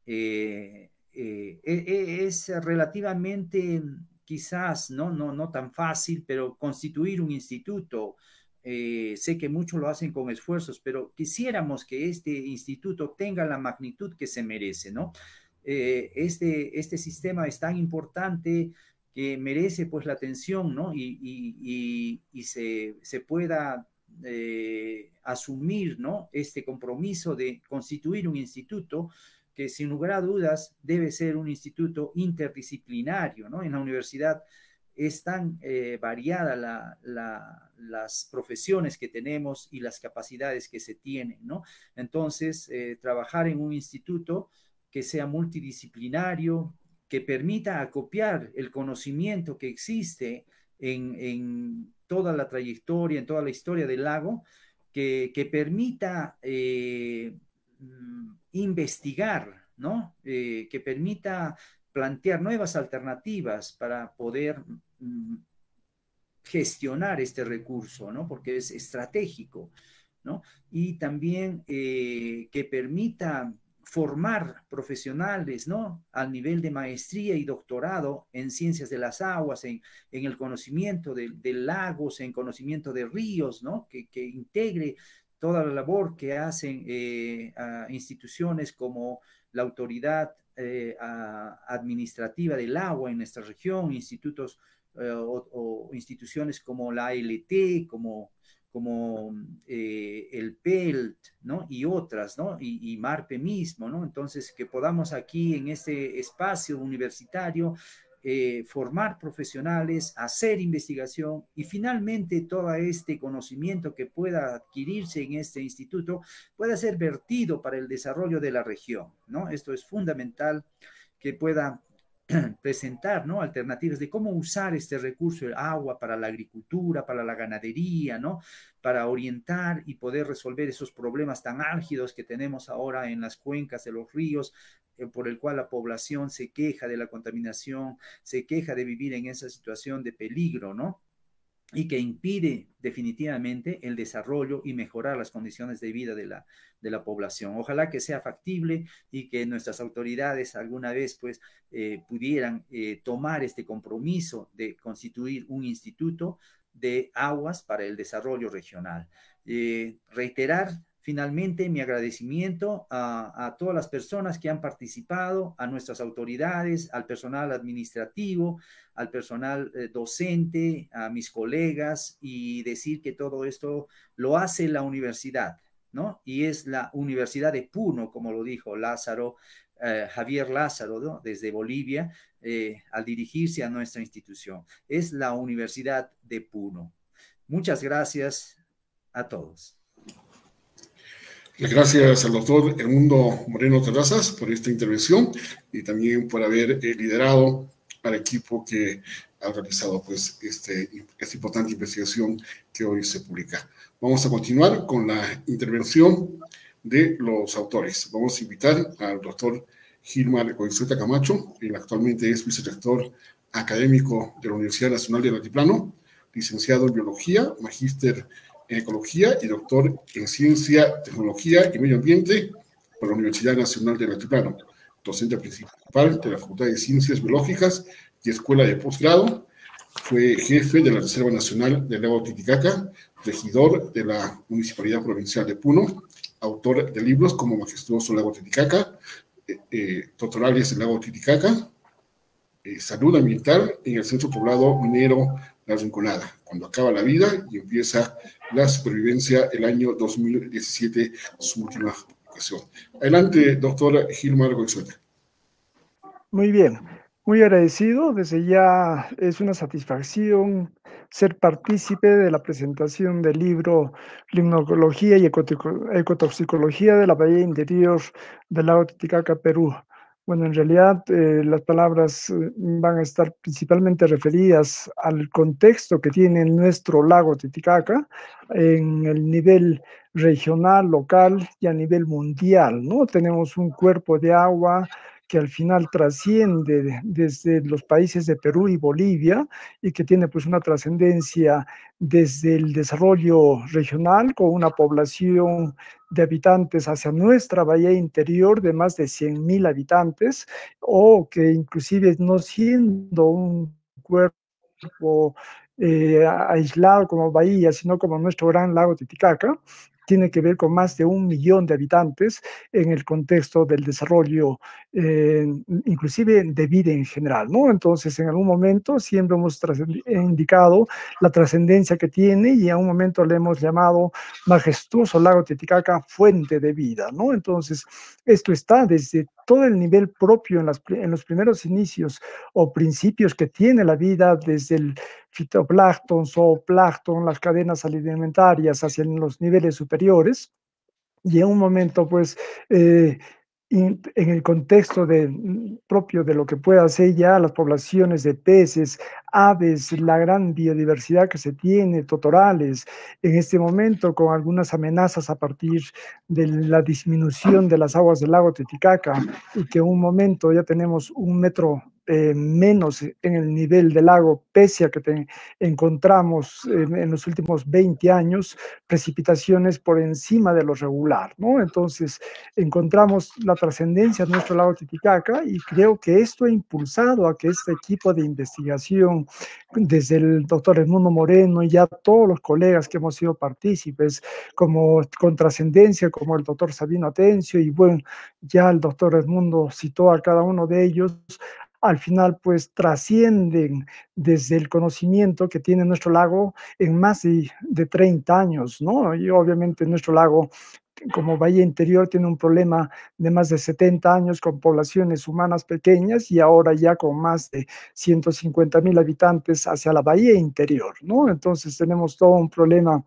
eh, eh, eh, es relativamente quizás, ¿no? No, no tan fácil, pero constituir un instituto, eh, sé que muchos lo hacen con esfuerzos, pero quisiéramos que este instituto tenga la magnitud que se merece, ¿no? Eh, este, este sistema es tan importante que merece pues la atención, ¿no? Y, y, y, y se, se pueda eh, asumir, ¿no? Este compromiso de constituir un instituto que sin lugar a dudas debe ser un instituto interdisciplinario, ¿no? En la universidad es tan eh, variada la, la, las profesiones que tenemos y las capacidades que se tienen, ¿no? Entonces, eh, trabajar en un instituto que sea multidisciplinario, que permita acopiar el conocimiento que existe en, en toda la trayectoria, en toda la historia del lago, que, que permita eh, investigar, ¿no? Eh, que permita plantear nuevas alternativas para poder mm, gestionar este recurso, ¿no? Porque es estratégico, ¿no? Y también eh, que permita formar profesionales, ¿no? Al nivel de maestría y doctorado en ciencias de las aguas, en, en el conocimiento de, de lagos, en conocimiento de ríos, ¿no? Que, que integre toda la labor que hacen eh, a instituciones como la Autoridad eh, a, Administrativa del Agua en nuestra región, institutos eh, o, o instituciones como la A L T, como como eh, el P E L T, ¿no? Y otras, ¿no? Y, y MARPE mismo, ¿no? Entonces, que podamos aquí en este espacio universitario eh, formar profesionales, hacer investigación y finalmente todo este conocimiento que pueda adquirirse en este instituto pueda ser vertido para el desarrollo de la región, ¿no? Esto es fundamental que pueda presentar, ¿no? Alternativas de cómo usar este recurso, el agua, para la agricultura, para la ganadería, ¿no? Para orientar y poder resolver esos problemas tan álgidos que tenemos ahora en las cuencas de los ríos, eh, por el cual la población se queja de la contaminación, se queja de vivir en esa situación de peligro, ¿no? Y que impide definitivamente el desarrollo y mejorar las condiciones de vida de la, de la población. Ojalá que sea factible y que nuestras autoridades alguna vez pues eh, pudieran eh, tomar este compromiso de constituir un instituto de aguas para el desarrollo regional. Eh, reiterar finalmente mi agradecimiento a, a todas las personas que han participado, a nuestras autoridades, al personal administrativo, al personal eh, docente, a mis colegas, y decir que todo esto lo hace la universidad, ¿no? Y es la Universidad de Puno, como lo dijo Lázaro, eh, Javier Lázaro, ¿no? Desde Bolivia, eh, al dirigirse a nuestra institución. Es la Universidad de Puno. Muchas gracias a todos. Gracias al doctor Edmundo Moreno Terrazas por esta intervención y también por haber eh, liderado al equipo que ha realizado pues, este, esta importante investigación que hoy se publica. Vamos a continuar con la intervención de los autores. Vamos a invitar al doctor Gilmar Goizueta Camacho, quien actualmente es vicerrector académico de la Universidad Nacional del Altiplano, licenciado en Biología, magíster en Ecología y doctor en Ciencia, Tecnología y Medio Ambiente por la Universidad Nacional del Altiplano, docente principal de la Facultad de Ciencias Biológicas y Escuela de Postgrado. Fue jefe de la Reserva Nacional del Lago Titicaca, regidor de la Municipalidad Provincial de Puno, autor de libros como Majestuoso Lago Titicaca, eh, eh, Totorales del Lago Titicaca, eh, Salud Ambiental en el Centro Poblado Minero La Rinconada, cuando acaba la vida y empieza la supervivencia, el año dos mil diecisiete, su última publicación. Adelante, doctora Gilmar Goizueta. Muy bien, muy agradecido. Desde ya es una satisfacción ser partícipe de la presentación del libro Limnología y Ecotoxicología de la Bahía Interior del Lago Titicaca, Perú. Bueno, en realidad eh, las palabras eh, van a estar principalmente referidas al contexto que tiene nuestro lago Titicaca en el nivel regional, local y a nivel mundial, ¿no? Tenemos un cuerpo de agua que al final trasciende desde los países de Perú y Bolivia y que tiene pues una trascendencia desde el desarrollo regional con una población de habitantes hacia nuestra bahía interior de más de cien mil habitantes, o que inclusive no siendo un cuerpo eh, aislado como bahía, sino como nuestro gran lago Titicaca, tiene que ver con más de un millón de habitantes en el contexto del desarrollo, eh, inclusive de vida en general, ¿no? Entonces, en algún momento siempre hemos indicado la trascendencia que tiene y a un momento le hemos llamado majestuoso lago Titicaca, fuente de vida, ¿no? Entonces, esto está desde todo el nivel propio en, las, en los primeros inicios o principios que tiene la vida, desde el fitoplancton, zooplancton, las cadenas alimentarias hacia los niveles superiores, y en un momento, pues, eh, en el contexto de, propio de lo que pueda hacer ya las poblaciones de peces, aves, la gran biodiversidad que se tiene, totorales, en este momento con algunas amenazas a partir de la disminución de las aguas del lago Titicaca, y que en un momento ya tenemos un metro Eh, menos en el nivel del lago, pese a que te, encontramos eh, en los últimos veinte años precipitaciones por encima de lo regular, ¿no? Entonces, encontramos la trascendencia de nuestro lago Titicaca y creo que esto ha impulsado a que este equipo de investigación, desde el doctor Edmundo Moreno y ya todos los colegas que hemos sido partícipes, como con trascendencia, como el doctor Sabino Atencio, y bueno, ya el doctor Edmundo citó a cada uno de ellos, al final pues trascienden desde el conocimiento que tiene nuestro lago en más de, de treinta años, ¿no? Y obviamente nuestro lago, como bahía interior, tiene un problema de más de setenta años con poblaciones humanas pequeñas y ahora ya con más de ciento cincuenta mil habitantes hacia la bahía interior, ¿no? Entonces tenemos todo un problema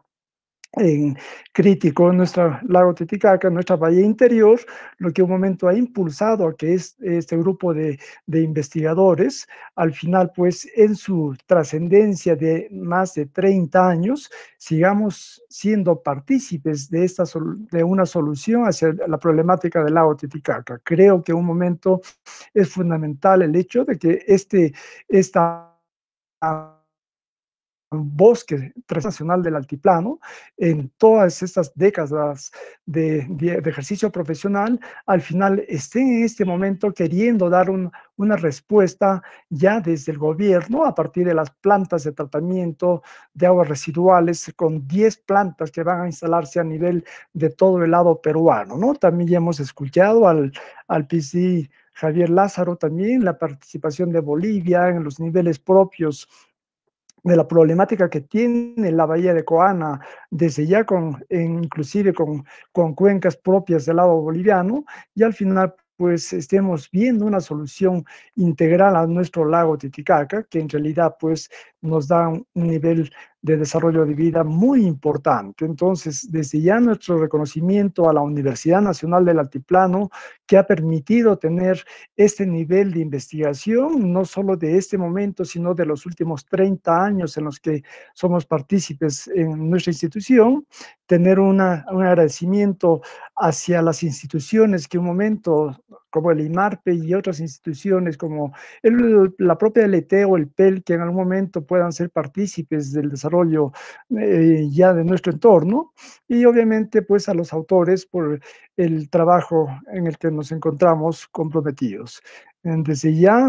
en crítico en nuestro lago Titicaca, en nuestra bahía interior, lo que un momento ha impulsado a que es, este grupo de, de investigadores, al final, pues, en su trascendencia de más de treinta años, sigamos siendo partícipes de, esta, de una solución hacia la problemática del lago Titicaca. Creo que un momento es fundamental el hecho de que este, esta bosque transnacional del altiplano, en todas estas décadas de, de, de ejercicio profesional, al final estén en este momento queriendo dar un, una respuesta ya desde el gobierno a partir de las plantas de tratamiento de aguas residuales, con diez plantas que van a instalarse a nivel de todo el lado peruano, ¿no? También ya hemos escuchado al, al P C D Javier Lázaro también, la participación de Bolivia en los niveles propios de la problemática que tiene la bahía de Coana, desde ya con, en, inclusive con, con cuencas propias del lado boliviano, y al final pues estemos viendo una solución integral a nuestro lago Titicaca, que en realidad pues nos da un nivel de desarrollo de vida muy importante. Entonces, desde ya nuestro reconocimiento a la Universidad Nacional del Altiplano, que ha permitido tener este nivel de investigación, no solo de este momento, sino de los últimos treinta años en los que somos partícipes en nuestra institución, tener una, un agradecimiento hacia las instituciones que un momento, como el IMARPE y otras instituciones como el, la propia L T o el P E L, que en algún momento puedan ser partícipes del desarrollo eh, ya de nuestro entorno, y obviamente pues a los autores por el trabajo en el que nos encontramos comprometidos. Desde ya,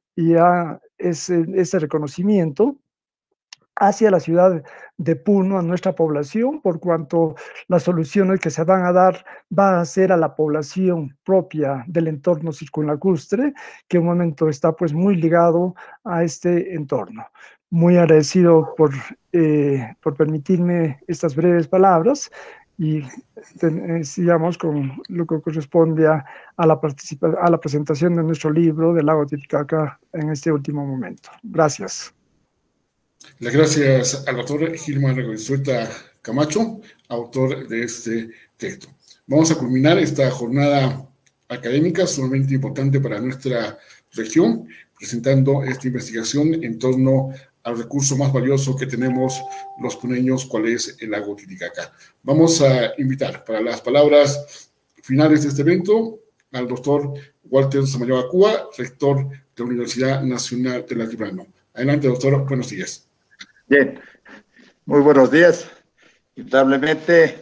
ya ese, ese reconocimiento hacia la ciudad de Puno, a nuestra población, por cuanto las soluciones que se van a dar van a ser a la población propia del entorno circunlacustre, que en un momento está pues muy ligado a este entorno. Muy agradecido por, eh, por permitirme estas breves palabras y eh, sigamos con lo que corresponde a, a, la a la presentación de nuestro libro del lago Titicaca en este último momento. Gracias. Las gracias al doctor Gilmar Goizueta Camacho, autor de este texto. Vamos a culminar esta jornada académica sumamente importante para nuestra región, presentando esta investigación en torno al recurso más valioso que tenemos los puneños, cuál es el lago Titicaca. Vamos a invitar para las palabras finales de este evento al doctor Walter Samayoa Cúa, rector de la Universidad Nacional del Altiplano. Adelante, doctor. Buenos días. Bien, muy buenos días. Indudablemente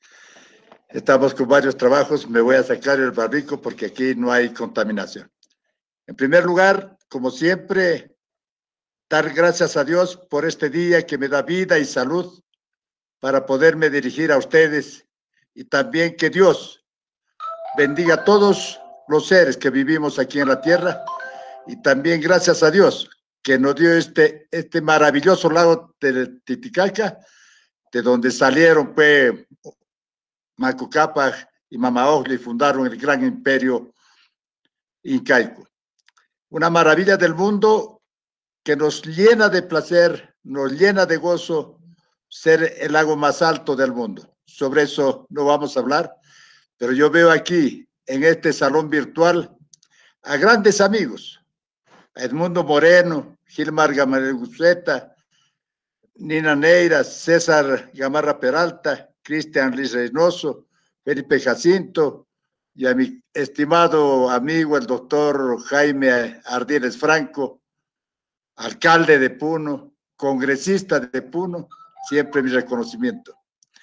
estamos con varios trabajos. Me voy a sacar el barbico porque aquí no hay contaminación. En primer lugar, como siempre, dar gracias a Dios por este día que me da vida y salud para poderme dirigir a ustedes, y también que Dios bendiga a todos los seres que vivimos aquí en la tierra, y también gracias a Dios que nos dio este, este maravilloso lago de Titicaca, de donde salieron pues Manco Cápac y Mama Ogle y fundaron el gran imperio incaico. Una maravilla del mundo que nos llena de placer, nos llena de gozo ser el lago más alto del mundo. Sobre eso no vamos a hablar, pero yo veo aquí en este salón virtual a grandes amigos, a Edmundo Moreno, Gilmar Goizueta, Nina Neira, César Gamarra Peralta, Cristian Luis Reynoso, Felipe Jacinto, y a mi estimado amigo el doctor Jaime Ardiles Franco, alcalde de Puno, congresista de Puno, siempre mi reconocimiento.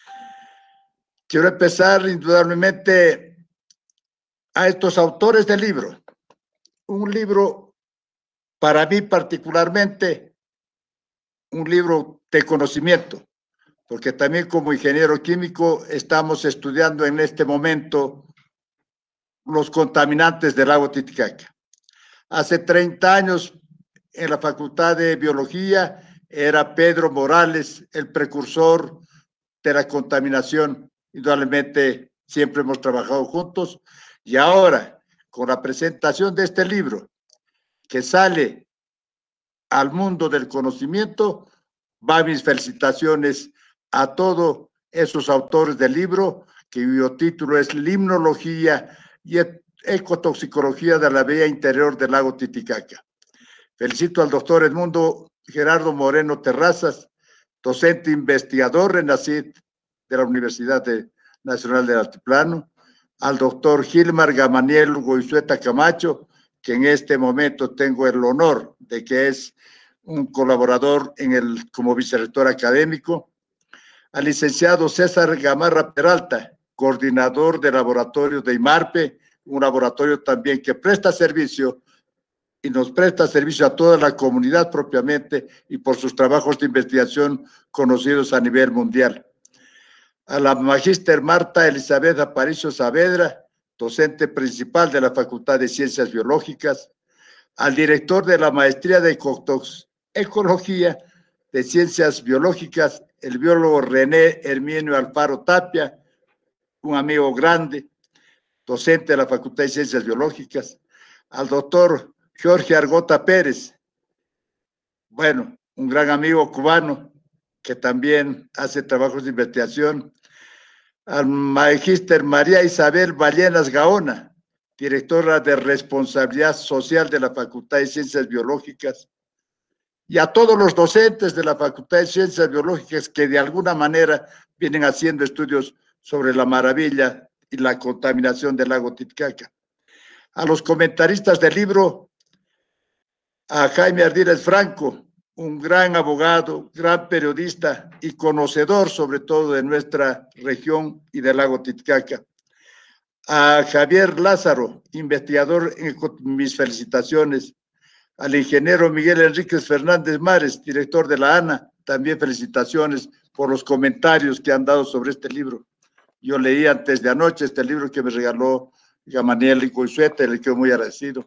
Quiero empezar indudablemente a estos autores del libro. Un libro, para mí particularmente, un libro de conocimiento, porque también como ingeniero químico estamos estudiando en este momento los contaminantes del lago Titicaca. Hace treinta años en la Facultad de Biología era Pedro Morales el precursor de la contaminación. Indudablemente siempre hemos trabajado juntos, y ahora con la presentación de este libro que sale al mundo del conocimiento, va mis felicitaciones a todos esos autores del libro, cuyo título es Limnología y Ecotoxicología de la Bahía Interior del lago Titicaca. Felicito al doctor Edmundo Gerardo Moreno Terrazas, docente investigador RENACIT de la Universidad de, Nacional del Altiplano, al doctor Gilmar Gamaniel Goizueta Camacho, que en este momento tengo el honor de que es un colaborador en el, como vicerrector académico, al licenciado César Gamarra Peralta, coordinador de laboratorio de IMARPE, un laboratorio también que presta servicio y nos presta servicio a toda la comunidad propiamente y por sus trabajos de investigación conocidos a nivel mundial. A la magíster Marta Elizabeth Aparicio Saavedra, docente principal de la Facultad de Ciencias Biológicas, al director de la Maestría de Ecología de Ciencias Biológicas, el biólogo René Herminio Alfaro Tapia, un amigo grande, docente de la Facultad de Ciencias Biológicas, al doctor Jorge Argota Pérez, bueno, un gran amigo cubano que también hace trabajos de investigación, al magíster María Isabel Ballenas Gaona, directora de Responsabilidad Social de la Facultad de Ciencias Biológicas, y a todos los docentes de la Facultad de Ciencias Biológicas que de alguna manera vienen haciendo estudios sobre la maravilla y la contaminación del lago Titicaca. A los comentaristas del libro, a Jaime Ardírez Franco, un gran abogado, gran periodista y conocedor sobre todo de nuestra región y del lago Titicaca. A Javier Lázaro, investigador, en mis felicitaciones. Al ingeniero Miguel Enríquez Fernández Mares, director de la ANA, también felicitaciones por los comentarios que han dado sobre este libro. Yo leí antes de anoche este libro que me regaló Gamaniel Icoizueta, le quedo muy agradecido.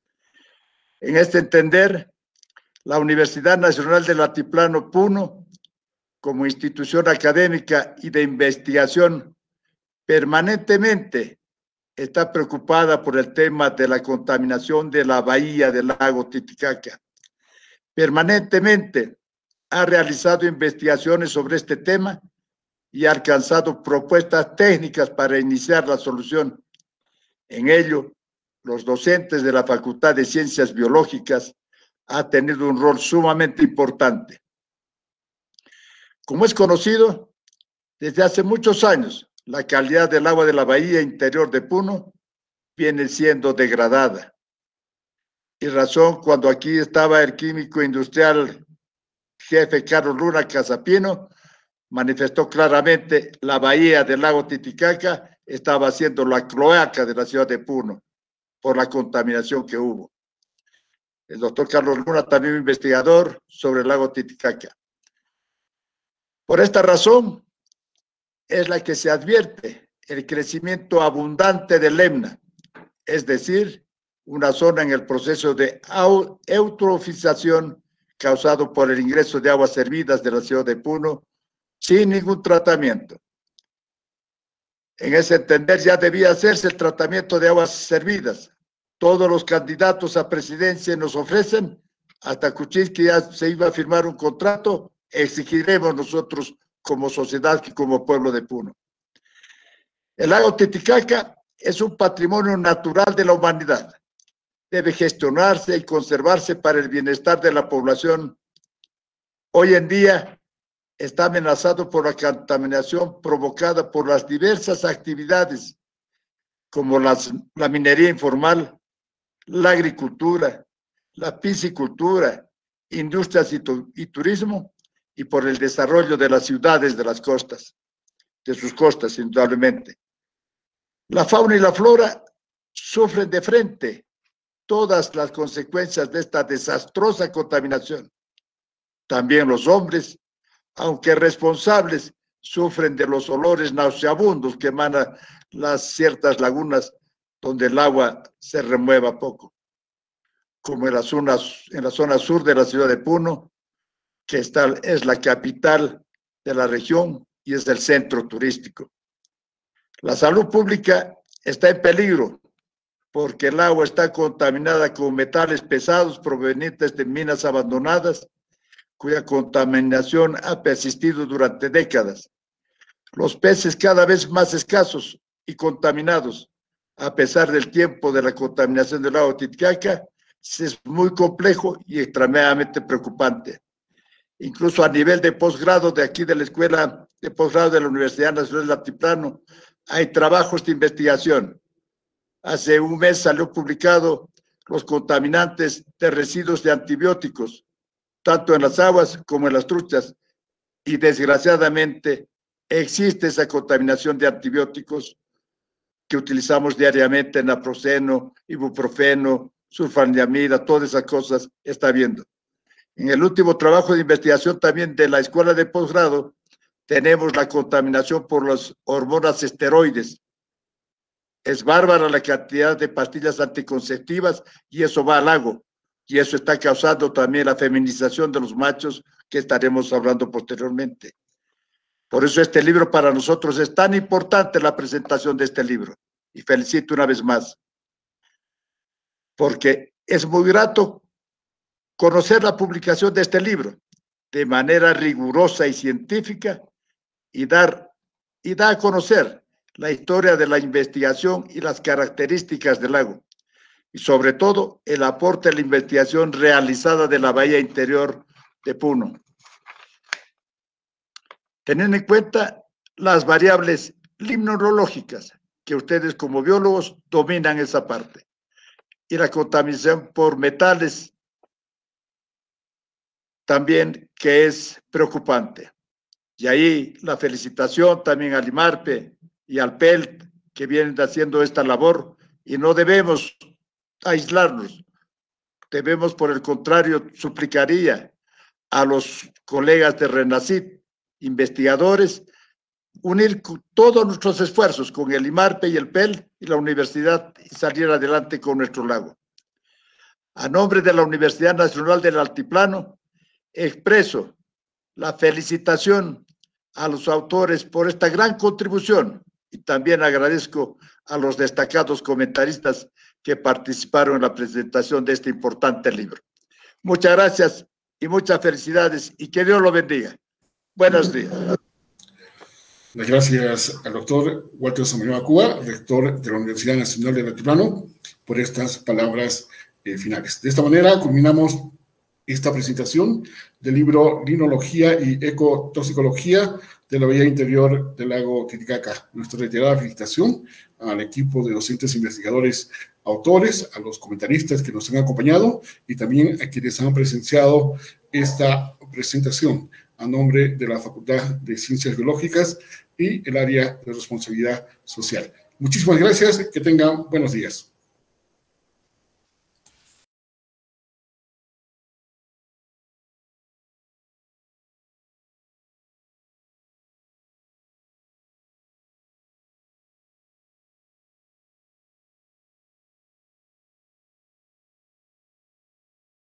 En este entender, la Universidad Nacional del Altiplano Puno, como institución académica y de investigación, permanentemente está preocupada por el tema de la contaminación de la bahía del lago Titicaca. Permanentemente ha realizado investigaciones sobre este tema y ha alcanzado propuestas técnicas para iniciar la solución. En ello, los docentes de la Facultad de Ciencias Biológicas han tenido un rol sumamente importante. Como es conocido, desde hace muchos años, la calidad del agua de la bahía interior de Puno viene siendo degradada. Y razón, cuando aquí estaba el químico industrial jefe Carlos Luna Casapino, manifestó claramente la bahía del lago Titicaca estaba siendo la cloaca de la ciudad de Puno por la contaminación que hubo. El doctor Carlos Luna, también un investigador sobre el lago Titicaca. Por esta razón es la que se advierte el crecimiento abundante del Lemna, es decir, una zona en el proceso de eutrofización causado por el ingreso de aguas servidas de la ciudad de Puno sin ningún tratamiento. En ese entender ya debía hacerse el tratamiento de aguas servidas. Todos los candidatos a presidencia nos ofrecen, hasta Kuczynski ya se iba a firmar un contrato, exigiremos nosotros como sociedad y como pueblo de Puno. El lago Titicaca es un patrimonio natural de la humanidad. Debe gestionarse y conservarse para el bienestar de la población. Hoy en día está amenazado por la contaminación provocada por las diversas actividades como las, la minería informal, la agricultura, la piscicultura, industrias y, tu, y turismo, y por el desarrollo de las ciudades de las costas, de sus costas, indudablemente. La fauna y la flora sufren de frente todas las consecuencias de esta desastrosa contaminación. También los hombres, aunque responsables, sufren de los olores nauseabundos que emanan las ciertas lagunas donde el agua se remueva poco, como en la zona, en la zona sur de la ciudad de Puno, que está, es la capital de la región y es el centro turístico. La salud pública está en peligro porque el agua está contaminada con metales pesados provenientes de minas abandonadas, cuya contaminación ha persistido durante décadas. Los peces cada vez más escasos y contaminados, a pesar del tiempo de la contaminación del lago Titicaca, es muy complejo y extremadamente preocupante. Incluso a nivel de posgrado de aquí de la Escuela de Posgrado de la Universidad Nacional del Altiplano, hay trabajos de investigación. Hace un mes salió publicado los contaminantes de residuos de antibióticos, tanto en las aguas como en las truchas, y desgraciadamente existe esa contaminación de antibióticos que utilizamos diariamente, naproxeno, ibuprofeno, sulfanilamida, todas esas cosas está habiendo. En el último trabajo de investigación también de la escuela de posgrado, tenemos la contaminación por las hormonas esteroides. Es bárbara la cantidad de pastillas anticonceptivas y eso va al lago. Y eso está causando también la feminización de los machos, que estaremos hablando posteriormente. Por eso este libro para nosotros es tan importante, la presentación de este libro. Y felicito una vez más, porque es muy grato conocer la publicación de este libro de manera rigurosa y científica y dar, y dar a conocer la historia de la investigación y las características del lago. Y sobre todo el aporte a la investigación realizada de la bahía interior de Puno. Teniendo en cuenta las variables limnologicas, que ustedes como biólogos dominan esa parte, y la contaminación por metales también, que es preocupante. Y ahí la felicitación también al IMARPE y al P E L T, que vienen haciendo esta labor, y no debemos aislarnos. Debemos, por el contrario, suplicaría a los colegas de RENACIT, investigadores, unir todos nuestros esfuerzos con el IMARPE y el P E L y la universidad y salir adelante con nuestro lago. A nombre de la Universidad Nacional del Altiplano, expreso la felicitación a los autores por esta gran contribución y también agradezco a los destacados comentaristas que participaron en la presentación de este importante libro. Muchas gracias y muchas felicidades y que Dios lo bendiga. Buenos días. Las gracias al doctor Walter Samayoa Cuba, rector de la Universidad Nacional del Altiplano, por estas palabras eh, finales. De esta manera culminamos esta presentación del libro Linología y Ecotoxicología de la bahía interior del lago Titicaca. Nuestra reiterada felicitación al equipo de docentes e investigadores autores, a los comentaristas que nos han acompañado y también a quienes han presenciado esta presentación a nombre de la Facultad de Ciencias Biológicas y el área de responsabilidad social. Muchísimas gracias, que tengan buenos días.